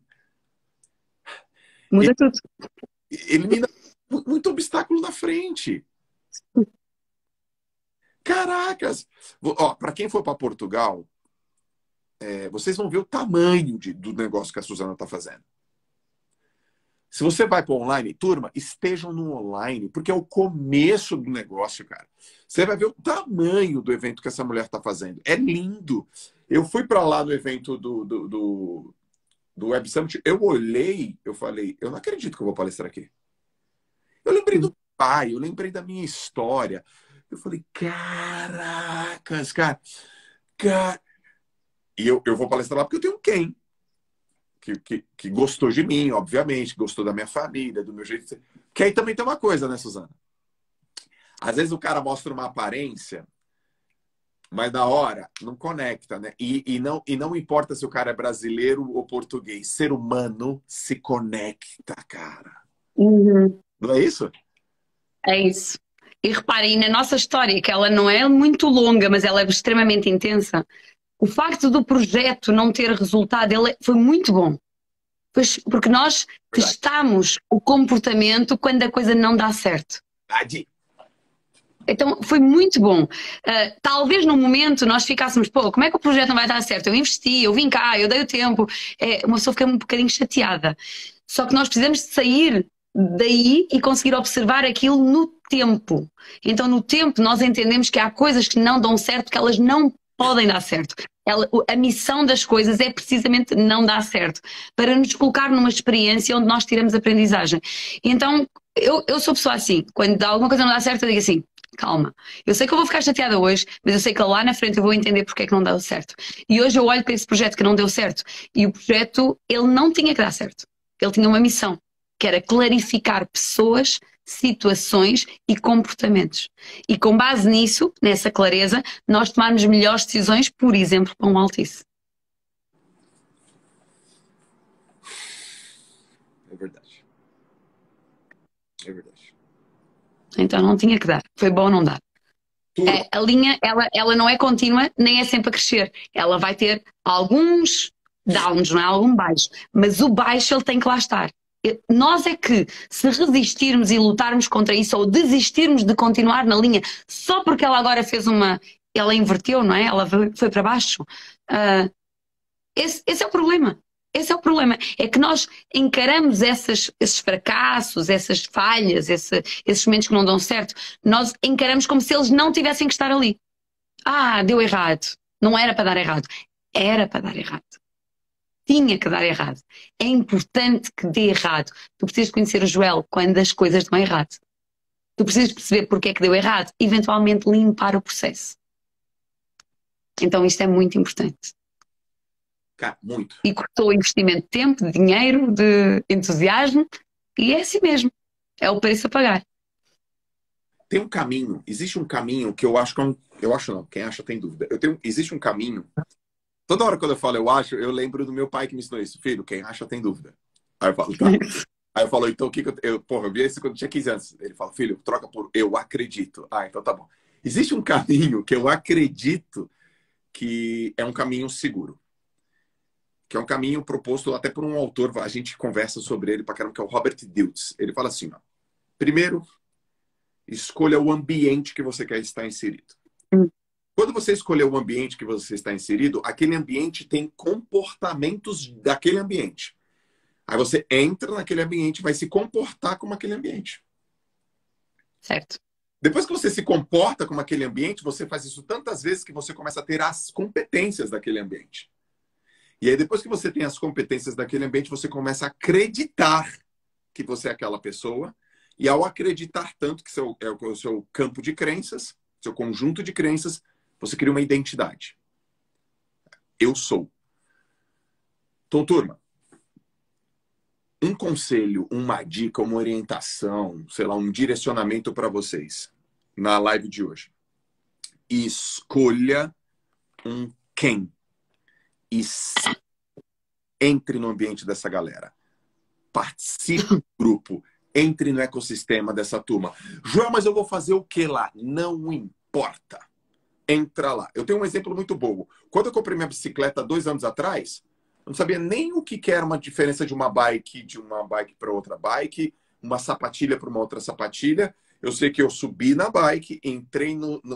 Muda tudo. elimina muito obstáculo na frente. Caracas! Ó, para quem for para Portugal, vocês vão ver o tamanho do negócio que a Suzana está fazendo. Se você vai para online, turma, estejam no online, porque é o começo do negócio, cara. Você vai ver o tamanho do evento que essa mulher está fazendo. É lindo. Eu fui para lá no evento do Web Summit, eu olhei, eu falei, eu não acredito que eu vou palestrar aqui. Eu lembrei do pai, eu lembrei da minha história. Eu falei, caracas, cara. E eu vou palestrar lá porque eu tenho quem? Que gostou de mim, obviamente, gostou da minha família, do meu jeito de ser. Que aí também tem uma coisa, né, Suzana? Às vezes o cara mostra uma aparência, mas na hora não conecta, né? E não importa se o cara é brasileiro ou português, ser humano se conecta, cara. Uhum. Não é isso? É isso. E reparem, na nossa história, que ela não é muito longa, mas ela é extremamente intensa, o facto do projeto não ter resultado, foi muito bom. Porque nós testamos o comportamento quando a coisa não dá certo. Então foi muito bom. Talvez no momento nós ficássemos, pô, como é que o projeto não vai dar certo? Eu investi, eu vim cá, eu dei o tempo. Uma pessoa fica um bocadinho chateada. Só que nós precisamos de sair daí e conseguir observar aquilo no tempo. Então no tempo nós entendemos que há coisas que não dão certo, que elas não podem dar certo. A missão das coisas é precisamente não dar certo, para nos colocar numa experiência onde nós tiramos aprendizagem. Então, eu sou pessoa assim, quando alguma coisa não dá certo, eu digo assim, calma, eu sei que eu vou ficar chateada hoje, mas eu sei que lá na frente eu vou entender porque é que não deu certo. E hoje eu olho para esse projeto que não deu certo, e o projeto, ele não tinha que dar certo. Ele tinha uma missão, que era clarificar pessoas, situações e comportamentos. E com base nisso, nessa clareza, nós tomarmos melhores decisões, por exemplo, para um Altice. É verdade. É verdade. Então não tinha que dar. Foi bom não dar. Turma, A linha, ela não é contínua, nem é sempre a crescer. Ela vai ter alguns downs, não é? Algum baixo. Mas o baixo ele tem que lá estar. Nós é que, se resistirmos e lutarmos contra isso, ou desistirmos de continuar na linha, só porque ela agora fez uma. Ela inverteu, não é? Ela foi para baixo. Esse é o problema. Esse é o problema. É que nós encaramos esses fracassos, essas falhas, esses momentos que não dão certo, nós encaramos como se eles não tivessem que estar ali. Ah, deu errado. Não era para dar errado. Era para dar errado. Tinha que dar errado. É importante que dê errado. Tu precisas conhecer o Joel quando as coisas dão errado. Tu precisas perceber porque é que deu errado. Eventualmente limpar o processo. Então isto é muito importante. cara, muito. E cortou o investimento de tempo, de dinheiro, de entusiasmo. E é assim mesmo. É o preço a pagar. Tem um caminho, existe um caminho que eu acho que é um, eu acho não, quem acha tem dúvida. Existe um caminho. Toda hora quando eu falo eu acho, eu lembro do meu pai que me ensinou isso. Filho, quem acha tem dúvida. Aí eu falo, tá. Aí eu falo, então o que porra, eu vi isso quando eu tinha 15 anos. Ele fala, filho, troca por eu acredito. Ah, então tá bom. Existe um caminho que eu acredito que é um caminho seguro. Que é um caminho proposto até por um autor, a gente conversa sobre ele pra caramba, que é o Robert Dilts. Ele fala assim, ó. Primeiro, escolha o ambiente que você quer estar inserido. Quando você escolher o ambiente que você está inserido, aquele ambiente tem comportamentos daquele ambiente. Aí você entra naquele ambiente e vai se comportar como aquele ambiente. Certo. Depois que você se comporta como aquele ambiente, você faz isso tantas vezes que você começa a ter as competências daquele ambiente. E aí depois que você tem as competências daquele ambiente, você começa a acreditar que você é aquela pessoa. E ao acreditar tanto que é o seu campo de crenças, seu conjunto de crenças, você cria uma identidade. Eu sou. Então, turma, um conselho, uma dica, uma orientação, sei lá, um direcionamento para vocês na live de hoje. Escolha um quem. E entre no ambiente dessa galera. Participe do grupo. Entre no ecossistema dessa turma. Joel, mas eu vou fazer o que lá? Não importa. Entra lá. Eu tenho um exemplo muito bobo. Quando eu comprei minha bicicleta 2 anos atrás, eu não sabia nem o que era uma diferença de uma bike para outra bike, uma sapatilha para uma outra sapatilha. Eu sei que eu subi na bike, entrei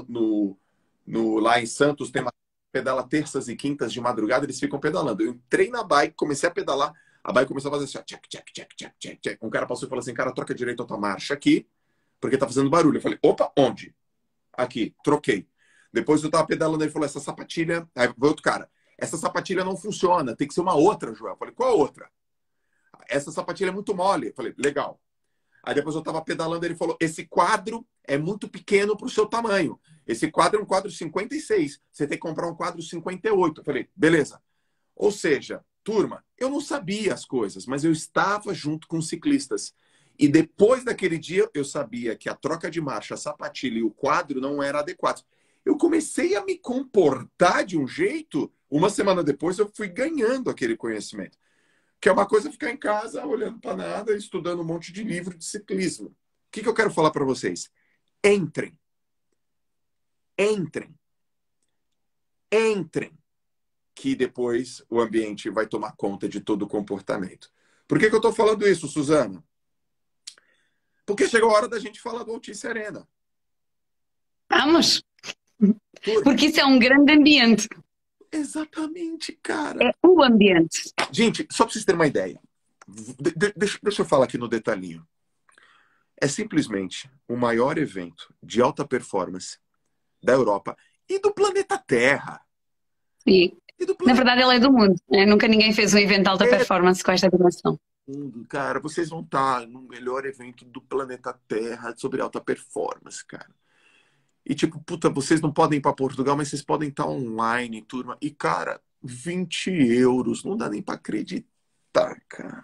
lá em Santos, tem uma pedala terças e quintas de madrugada, eles ficam pedalando. Eu entrei na bike, comecei a pedalar, a bike começou a fazer assim, ó, check, check, check, check, check, check. Um cara passou e falou assim, cara, troca direito a tua marcha aqui, porque tá fazendo barulho. Eu falei, opa, onde? Aqui, troquei. Depois eu tava pedalando, ele falou, essa sapatilha... Aí veio outro cara, essa sapatilha não funciona, tem que ser uma outra, Joel. Eu falei, qual outra? Essa sapatilha é muito mole. Eu falei, legal. Aí depois eu tava pedalando, ele falou, esse quadro é muito pequeno pro seu tamanho. Esse quadro é um quadro 56. Você tem que comprar um quadro 58. Eu falei, beleza. Ou seja, turma, eu não sabia as coisas, mas eu estava junto com os ciclistas. E depois daquele dia, eu sabia que a troca de marcha, a sapatilha e o quadro não eram adequados. Eu comecei a me comportar de um jeito, uma semana depois eu fui ganhando aquele conhecimento. Que é uma coisa ficar em casa, olhando para nada, estudando um monte de livro de ciclismo. O que eu quero falar para vocês? Entrem. Entrem. Entrem. Que depois o ambiente vai tomar conta de todo o comportamento. Por que eu estou falando isso, Suzana? Porque chegou a hora da gente falar do Altice Arena. Vamos! Porque isso é um grande ambiente. Exatamente, cara. É o ambiente. Gente, só para vocês terem uma ideia. Deixa eu falar aqui no detalhinho. É simplesmente o maior evento de alta performance da Europa e do planeta Terra. E, e do na planeta verdade, ele é do mundo, né? Nunca ninguém fez um evento de alta performance com esta dimensão. mundo, cara. Vocês vão estar no melhor evento do planeta Terra sobre alta performance, cara. E tipo, puta, vocês não podem ir para Portugal, mas vocês podem estar online, turma. E, cara, 20 euros. Não dá nem para acreditar, cara.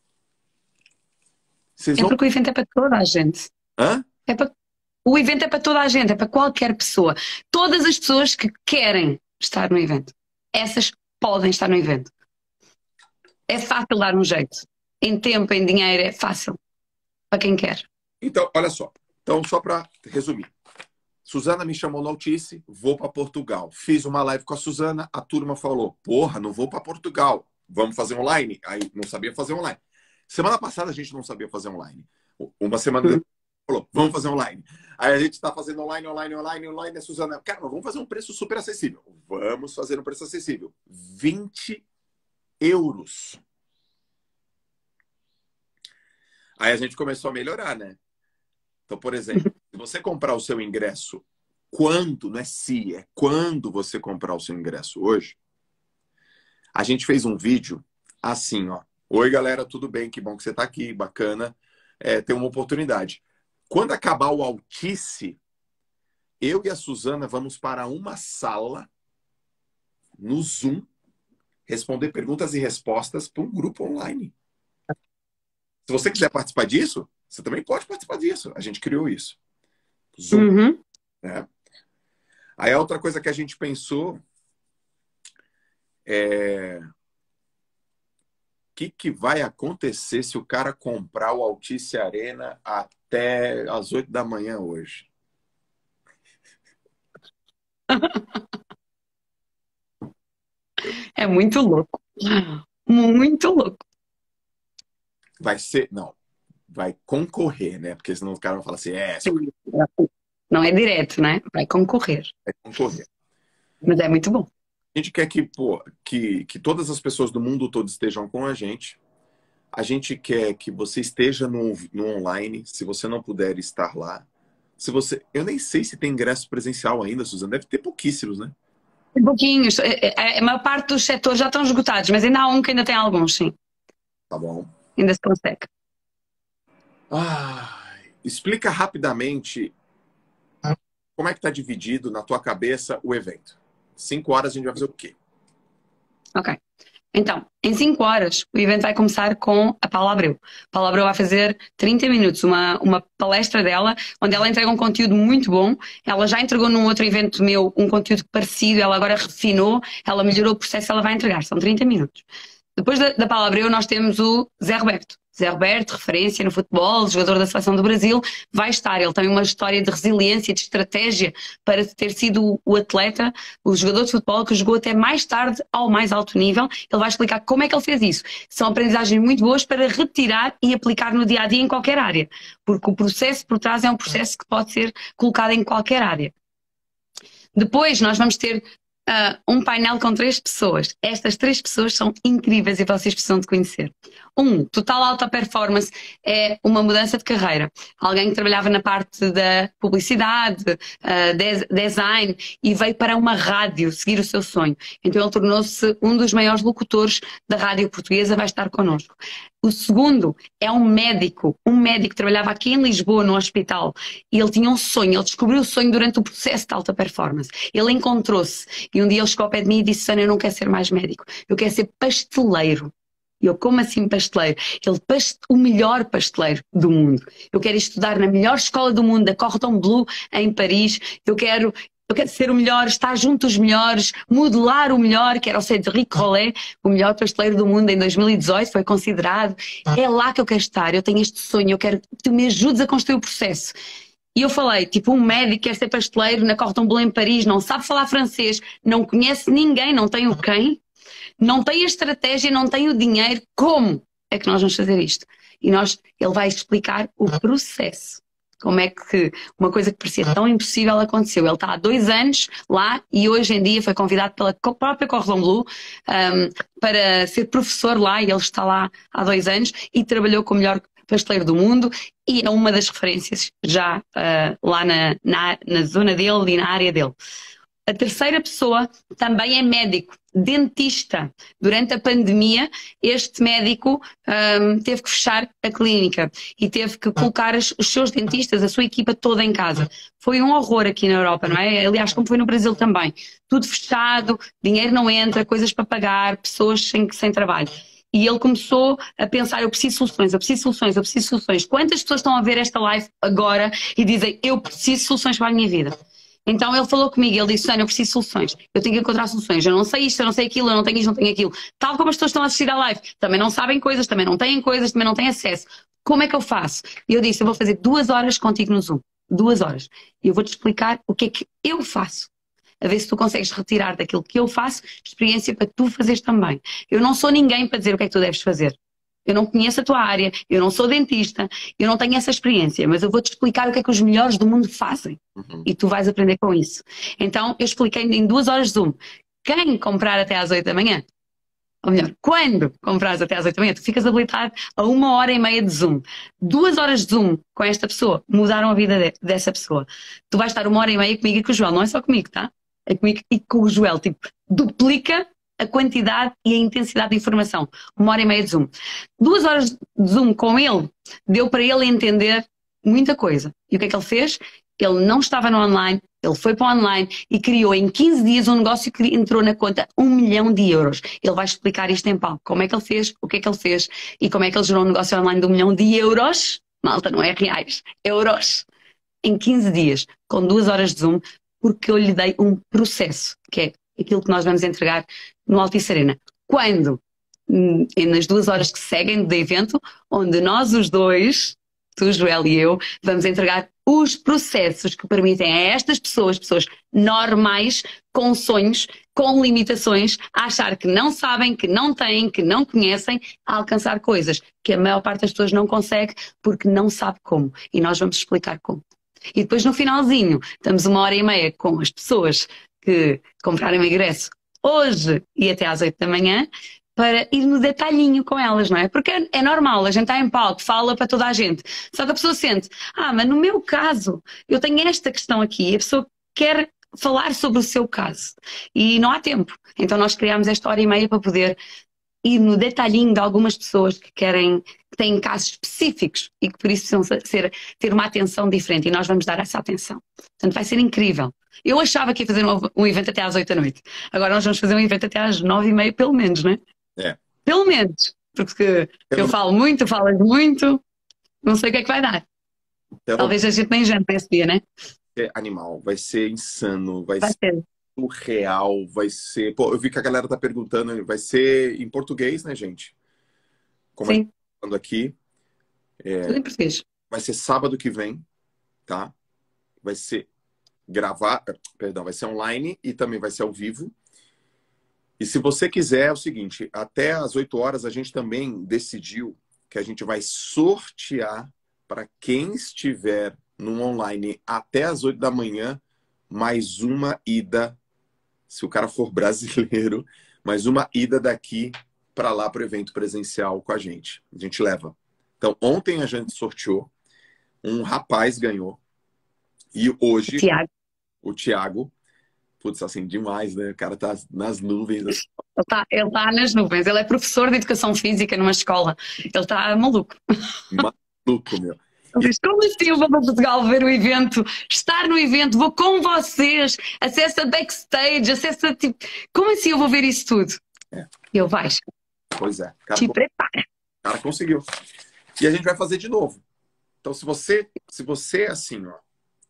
Vocês É vão. porque o evento é para toda a gente. Hã? É para... O evento é para toda a gente, é para qualquer pessoa. Todas as pessoas que querem estar no evento. Essas podem estar no evento. É fácil dar um jeito. Em tempo, em dinheiro, é fácil. Para quem quer. Então, olha só. Então, só para resumir. Suzana me chamou no Altice, vou para Portugal. Fiz uma live com a Suzana, a turma falou: porra, não vou para Portugal, vamos fazer online? Aí não sabia fazer online. Semana passada a gente não sabia fazer online. Uma semana depois falou: vamos fazer online. Aí a gente está fazendo online. A Suzana, cara, mas vamos fazer um preço super acessível. Vamos fazer um preço acessível. 20 euros. Aí a gente começou a melhorar, né? Então, por exemplo, se você comprar o seu ingresso quando, não é se, é quando você comprar o seu ingresso hoje, a gente fez um vídeo assim, ó. Oi, galera, tudo bem? Que bom que você está aqui, bacana. Tem uma oportunidade. Quando acabar o Altice, eu e a Suzana vamos para uma sala no Zoom responder perguntas e respostas para um grupo online. Se você quiser participar disso, você também pode participar disso. A gente criou isso. Zoom. Uhum. Né? Aí a outra coisa que a gente pensou é o que vai acontecer se o cara comprar o Altice Arena até às 8 da manhã hoje. É muito louco. Muito louco. Vai ser, não, vai concorrer, né? Porque senão o cara vai falar assim, Não é direto, né? Vai concorrer. vai concorrer. Mas é muito bom. A gente quer que, pô, que todas as pessoas do mundo todo estejam com a gente. A gente quer que você esteja no online, se você não puder estar lá. Se você, eu nem sei se tem ingresso presencial ainda, Suzana. Deve ter pouquíssimos, né? Tem pouquinhos. A maior parte dos setores já estão esgotados, mas ainda há um que ainda tem alguns, sim. Tá bom. Ainda se consegue. Explica rapidamente como é que está dividido na tua cabeça o evento. 5 horas a gente vai fazer o quê? Ok. Então, em 5 horas, o evento vai começar com a Paula Abreu. A Paula Abreu vai fazer 30 minutos, uma palestra dela, onde ela entrega um conteúdo muito bom. Ela já entregou num outro evento meu um conteúdo parecido, ela agora refinou, ela melhorou o processo, ela vai entregar. São 30 minutos. Depois da Paula Abreu, nós temos o Zé Roberto. Zé Roberto, referência no futebol, jogador da Seleção do Brasil, vai estar. Ele tem uma história de resiliência, de estratégia para ter sido o atleta, o jogador de futebol que jogou até mais tarde ao mais alto nível. Ele vai explicar como é que ele fez isso. São aprendizagens muito boas para retirar e aplicar no dia a dia em qualquer área, porque o processo por trás é um processo que pode ser colocado em qualquer área. Depois nós vamos ter um painel com 3 pessoas. Estas 3 pessoas são incríveis e vocês precisam de conhecer. Total Alta Performance é uma mudança de carreira. Alguém que trabalhava na parte da publicidade, design, e veio para uma rádio seguir o seu sonho. Então ele tornou-se um dos maiores locutores da rádio portuguesa, vai estar connosco. O segundo é um médico que trabalhava aqui em Lisboa, no hospital, e ele tinha um sonho, ele descobriu o sonho durante o processo de alta performance. Ele encontrou-se, e um dia ele chegou ao pé de mim e disse: Sónia, eu não quero ser mais médico, eu quero ser pasteleiro. E eu, como assim pasteleiro? Ele, o melhor pasteleiro do mundo. Eu quero estudar na melhor escola do mundo, da Cordon Bleu, em Paris. Eu quero ser o melhor, estar junto dos melhores, modelar o melhor, que era o Cédric Rollet, o melhor pasteleiro do mundo em 2018, foi considerado. É lá que eu quero estar, eu tenho este sonho, eu quero que tu me ajudes a construir o processo. E eu falei, tipo, um médico quer ser pasteleiro na Cordon Bleu em Paris, não sabe falar francês, não conhece ninguém, não tem o quem, não tem a estratégia, não tem o dinheiro, como é que nós vamos fazer isto? E ele vai explicar o processo. Como é que uma coisa que parecia tão impossível aconteceu. Ele está há 2 anos lá e hoje em dia foi convidado pela própria Cordon Bleu para ser professor lá, e ele está lá há 2 anos e trabalhou com o melhor pasteleiro do mundo e é uma das referências já lá na zona dele e na área dele. A terceira pessoa também é médico, dentista. Durante a pandemia, este médico teve que fechar a clínica e teve que colocar os seus dentistas, a sua equipa toda em casa. Foi um horror aqui na Europa, não é? Aliás, como foi no Brasil também. Tudo fechado, dinheiro não entra, coisas para pagar, pessoas sem trabalho. E ele começou a pensar, eu preciso de soluções, eu preciso de soluções, eu preciso de soluções. Quantas pessoas estão a ver esta live agora e dizem, eu preciso de soluções para a minha vida? Então ele falou comigo, ele disse, Susana, eu preciso de soluções, eu tenho que encontrar soluções, eu não sei isto, eu não sei aquilo, eu não tenho isto, não tenho aquilo. Tal como as pessoas estão a assistir à live, também não sabem coisas, também não têm coisas, também não têm acesso. Como é que eu faço? E eu disse, eu vou fazer 2 horas contigo no Zoom, 2 horas. E eu vou-te explicar o que é que eu faço. A ver se tu consegues retirar daquilo que eu faço experiência para tu fazeres também. Eu não sou ninguém para dizer o que é que tu deves fazer. Eu não conheço a tua área, eu não sou dentista, eu não tenho essa experiência, mas eu vou-te explicar o que é que os melhores do mundo fazem. E tu vais aprender com isso. Então, eu expliquei em 2 horas de Zoom. Quem comprar até às 8 da manhã, ou melhor, quando comprares até às 8 da manhã, tu ficas habilitado a 1h30 de Zoom. 2 horas de Zoom com esta pessoa mudaram a vida dessa pessoa. Tu vais estar 1h30 comigo e com o Joel, não é só comigo, tá? É comigo e com o Joel. Tipo, duplica a quantidade e a intensidade de informação. 1h30 de Zoom. 2 horas de Zoom com ele deu para ele entender muita coisa. E o que é que ele fez? Ele não estava no online, ele foi para o online e criou em 15 dias um negócio que entrou na conta 1 milhão de euros. Ele vai explicar isto em palco. Como é que ele fez, o que é que ele fez e como é que ele gerou um negócio online de 1 milhão de euros. Malta, não é reais, euros. Em 15 dias, com 2 horas de Zoom, porque eu lhe dei um processo, que é aquilo que nós vamos entregar no Altice Arena. Quando? Nas 2 horas que seguem do evento, onde nós os dois, tu, Joel e eu, vamos entregar os processos que permitem a estas pessoas, pessoas normais, com sonhos, com limitações, a achar que não sabem, que não têm, que não conhecem, a alcançar coisas que a maior parte das pessoas não consegue porque não sabe como. E nós vamos explicar como. E depois no finalzinho, estamos 1h30 com as pessoas que compraram o ingresso hoje e até às 8 da manhã, para ir no detalhinho com elas, não é? Porque é normal, a gente está em palco, fala para toda a gente. Só que a pessoa sente, mas no meu caso, eu tenho esta questão aqui, e a pessoa quer falar sobre o seu caso. E não há tempo. Então nós criámos esta 1h30 para poder ir no detalhinho de algumas pessoas que têm casos específicos e que por isso precisam ter uma atenção diferente. E nós vamos dar essa atenção. Portanto, vai ser incrível. Eu achava que ia fazer um evento até às 8 da noite. Agora nós vamos fazer um evento até às 9h30, pelo menos, não é? É. Pelo menos. Porque eu falo muito, tu falas muito. Não sei o que é que vai dar. Talvez a gente nem jante nesse dia, né? É animal, vai ser insano, vai ser surreal, vai ser... Pô, eu vi que a galera tá perguntando, vai ser em português, né, gente? Como Sim. a gente tá falando aqui. Tudo em português. Vai ser sábado que vem, tá? Vai ser vai ser online e também vai ser ao vivo. E se você quiser, é o seguinte, até às 8 horas a gente também decidiu que a gente vai sortear para quem estiver no online até às 8 da manhã, mais uma ida, se o cara for brasileiro, mais uma ida daqui para lá para o evento presencial com a gente. A gente leva. Então, ontem a gente sorteou, um rapaz ganhou, e hoje o Thiago, putz, assim, demais, né? O cara tá nas nuvens. Assim. Ele tá nas nuvens. Ele é professor de educação física numa escola. Ele tá maluco. Maluco, meu. Ele diz, como assim eu vou para Portugal ver o evento, estar no evento, vou com vocês, acesso a backstage, acesso a tipo... Como assim eu vou ver isso tudo? Eu vais. Pois é. Te prepara. O cara conseguiu. E a gente vai fazer de novo. Então, se você assim, ó,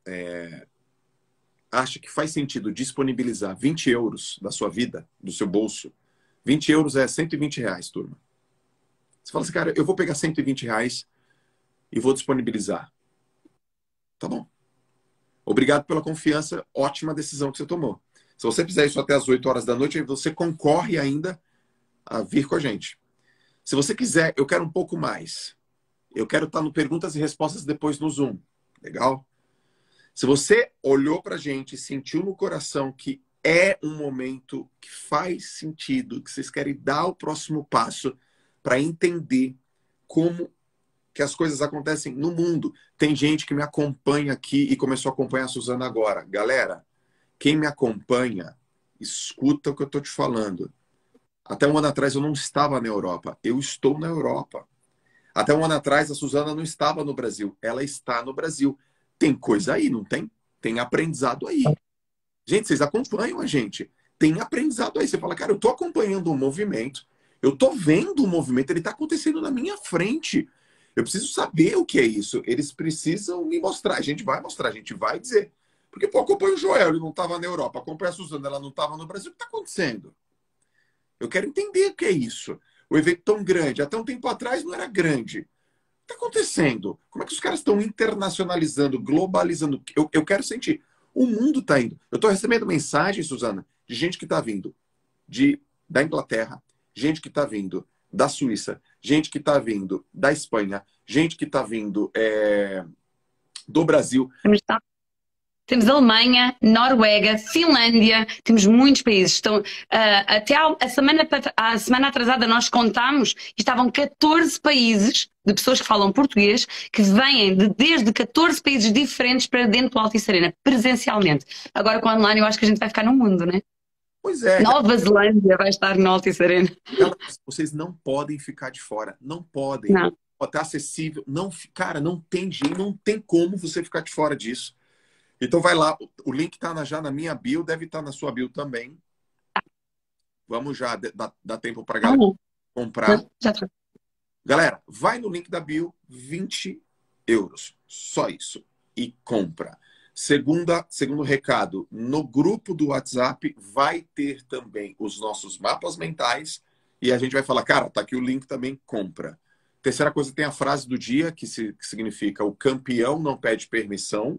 acha que faz sentido disponibilizar 20 euros da sua vida, do seu bolso, 20 euros é 120 reais, turma. Você fala assim, cara, eu vou pegar 120 reais e vou disponibilizar. Tá bom. Obrigado pela confiança, ótima decisão que você tomou. Se você fizer isso até as 8 horas da noite, aí você concorre ainda a vir com a gente. Se você quiser, eu quero um pouco mais. Eu quero estar no Perguntas e Respostas depois no Zoom. Legal? Se você olhou pra gente, sentiu no coração que é um momento que faz sentido, que vocês querem dar o próximo passo para entender como que as coisas acontecem no mundo. Tem gente que me acompanha aqui e começou a acompanhar a Susana agora. Galera, Quem me acompanha, escuta o que eu estou te falando. Até um ano atrás eu não estava na Europa. Eu estou na Europa. Até um ano atrás a Suzana não estava no Brasil. Ela está no Brasil. Tem coisa aí, não tem? Tem aprendizado aí. Gente, vocês acompanham a gente. Tem aprendizado aí. Você fala, cara, eu estou acompanhando o movimento. Eu estou vendo o movimento. Ele está acontecendo na minha frente. Eu preciso saber o que é isso. Eles precisam me mostrar. A gente vai mostrar, a gente vai dizer. Porque, pô, acompanha o Joel, ele não estava na Europa. Acompanha a Suzana, ela não estava no Brasil. O que está acontecendo? Eu quero entender o que é isso. O evento tão grande, até um tempo atrás não era grande. O que está acontecendo? Como é que os caras estão internacionalizando, globalizando? Eu quero sentir. O mundo está indo. Eu estou recebendo mensagens, Suzana, de gente que está vindo da Inglaterra, gente que está vindo da Suíça, gente que está vindo da Espanha, gente que está vindo do Brasil. Temos Alemanha, Noruega, Finlândia, temos muitos países. Estão, até a semana atrasada nós contámos e estavam 14 países de pessoas que falam português que vêm desde 14 países diferentes para dentro do Altice Arena, presencialmente. Agora com o online eu acho que a gente vai ficar no mundo, né? Pois é. Nova Zelândia vai estar no Altice Arena. Vocês não podem ficar de fora. Não podem. Não. Tá acessível. Não, cara, não tem jeito, não tem como você ficar de fora disso. Então vai lá, o link tá já na minha bio, deve estar na sua bio também. Vamos já, dá tempo para galera comprar. Já tá. Galera, vai no link da bio, 20 euros. Só isso. E compra. Segundo recado, no grupo do WhatsApp vai ter também os nossos mapas mentais e a gente vai falar, cara, tá aqui o link também, compra. Terceira coisa, tem a frase do dia, que significa o campeão não pede permissão.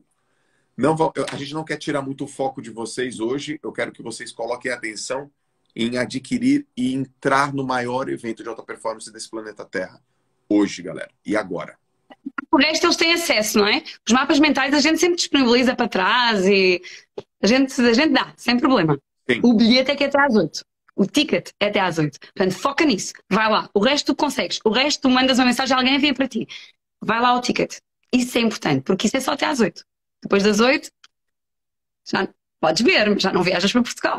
A gente não quer tirar muito o foco de vocês hoje. Eu quero que vocês coloquem atenção em adquirir e entrar no maior evento de alta performance desse planeta Terra. Hoje, galera. E agora? O resto eles têm acesso, não é? Os mapas mentais a gente sempre disponibiliza para trás e a gente dá, sem problema. Sim. O bilhete é que é até às 8. O ticket é até às 8. Portanto, foca nisso. Vai lá. O resto tu consegues. O resto tu mandas uma mensagem a alguém e envia para ti. Vai lá ao ticket. Isso é importante, porque isso é só até às 8. Depois das 8, já podes ver, mas já não viajas para Portugal.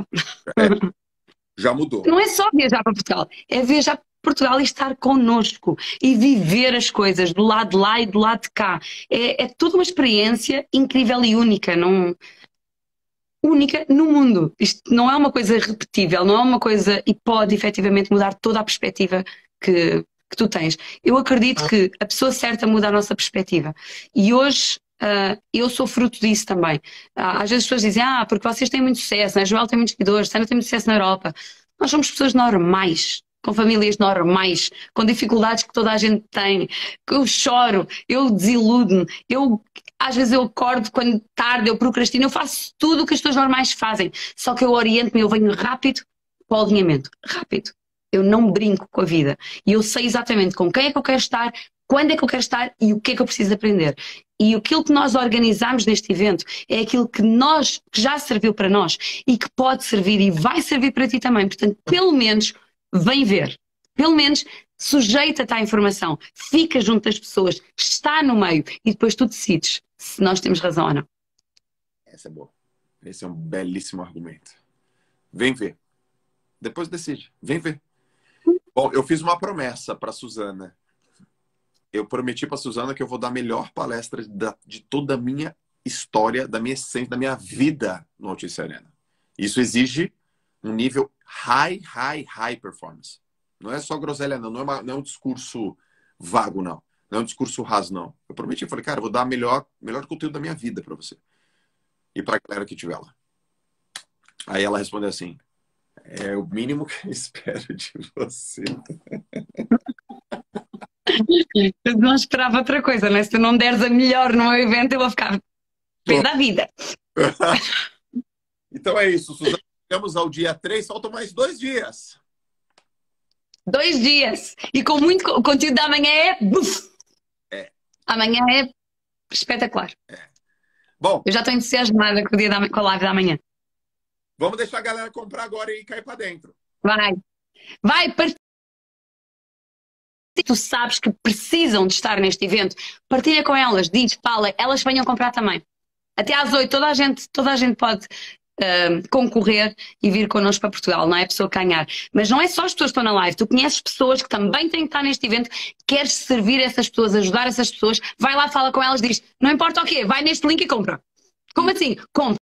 Já mudou. Não é só viajar para Portugal, é viajar para Portugal e estar connosco e viver as coisas do lado de lá e do lado de cá. É toda uma experiência incrível e única, única no mundo. Isto não é uma coisa repetível, não é uma coisa e pode efetivamente mudar toda a perspectiva que tu tens. Eu acredito que a pessoa certa muda a nossa perspectiva. E hoje eu sou fruto disso também. Às vezes as pessoas dizem, porque vocês têm muito sucesso, né? Joel tem muitos seguidores, Sana tem muito sucesso na Europa. Nós somos pessoas normais, com famílias normais, com dificuldades que toda a gente tem. Eu choro, eu desiludo-me, às vezes eu acordo quando tarde, eu procrastino, eu faço tudo o que as pessoas normais fazem. Só que eu oriento-me, eu venho rápido para o alinhamento. Rápido. Eu não brinco com a vida. E eu sei exatamente com quem é que eu quero estar, quando é que eu quero estar e o que é que eu preciso aprender. E aquilo que nós organizamos neste evento é aquilo que já serviu para nós e que pode servir e vai servir para ti também. Portanto, pelo menos, vem ver. Pelo menos, sujeita-te à informação. Fica junto das pessoas. Está no meio. E depois tu decides se nós temos razão ou não. Essa é boa. Esse é um belíssimo argumento. Vem ver. Depois decide. Vem ver. Bom, eu fiz uma promessa para a Suzana. Eu prometi para a Suzana que eu vou dar a melhor palestra de toda a minha história, da minha essência, da minha vida no Altice Arena. Isso exige um nível high performance. Não é só groselha, não. Não é um discurso vago, não. Não é um discurso raso, não. Eu prometi, eu falei, cara, eu vou dar o melhor conteúdo da minha vida para você. E para a galera que estiver lá. Aí ela respondeu assim, é o mínimo que eu espero de você. Eu não esperava outra coisa, né? Se tu não deres a melhor no meu evento, eu vou ficar pé da vida. Então é isso, Suzana. Chegamos ao dia 3, faltam mais 2 dias. 2 dias. E com muito o conteúdo da manhã Amanhã é espetacular. Bom, eu já estou entusiasmada com com a live da manhã. Vamos deixar a galera comprar agora e cair para dentro. Vai, tu sabes que precisam de estar neste evento, partilha com elas, diz, fala, elas venham comprar também. Até às 8, toda a gente pode concorrer e vir connosco para Portugal, não é a pessoa ganhar. Mas não é só as pessoas que estão na live, tu conheces pessoas que também têm que estar neste evento, queres servir essas pessoas, ajudar essas pessoas, vai lá, fala com elas, diz, não importa o quê, vai neste link e compra. Como assim? Compra.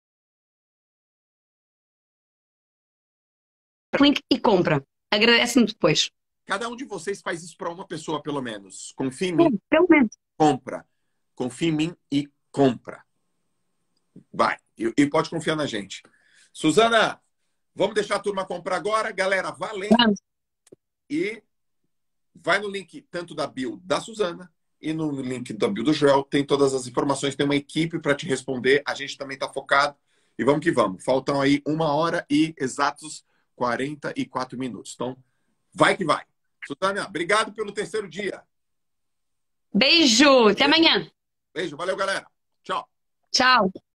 Link e compra. Agradece-me depois. Cada um de vocês faz isso para uma pessoa, pelo menos. Confia em mim, Pelo menos. compra. Confia em mim e compra. Vai. E pode confiar na gente. Suzana, vamos deixar a turma comprar agora. Galera, valendo. Vamos. E vai no link tanto da bio da Suzana e no link da bio do Joel. Tem todas as informações. Tem uma equipe para te responder. A gente também está focado. E vamos que vamos. Faltam aí 1 hora e exatos 44 minutos. Então, vai que vai. Suzana, obrigado pelo terceiro dia. Beijo, até amanhã. Beijo, valeu, galera. Tchau. Tchau.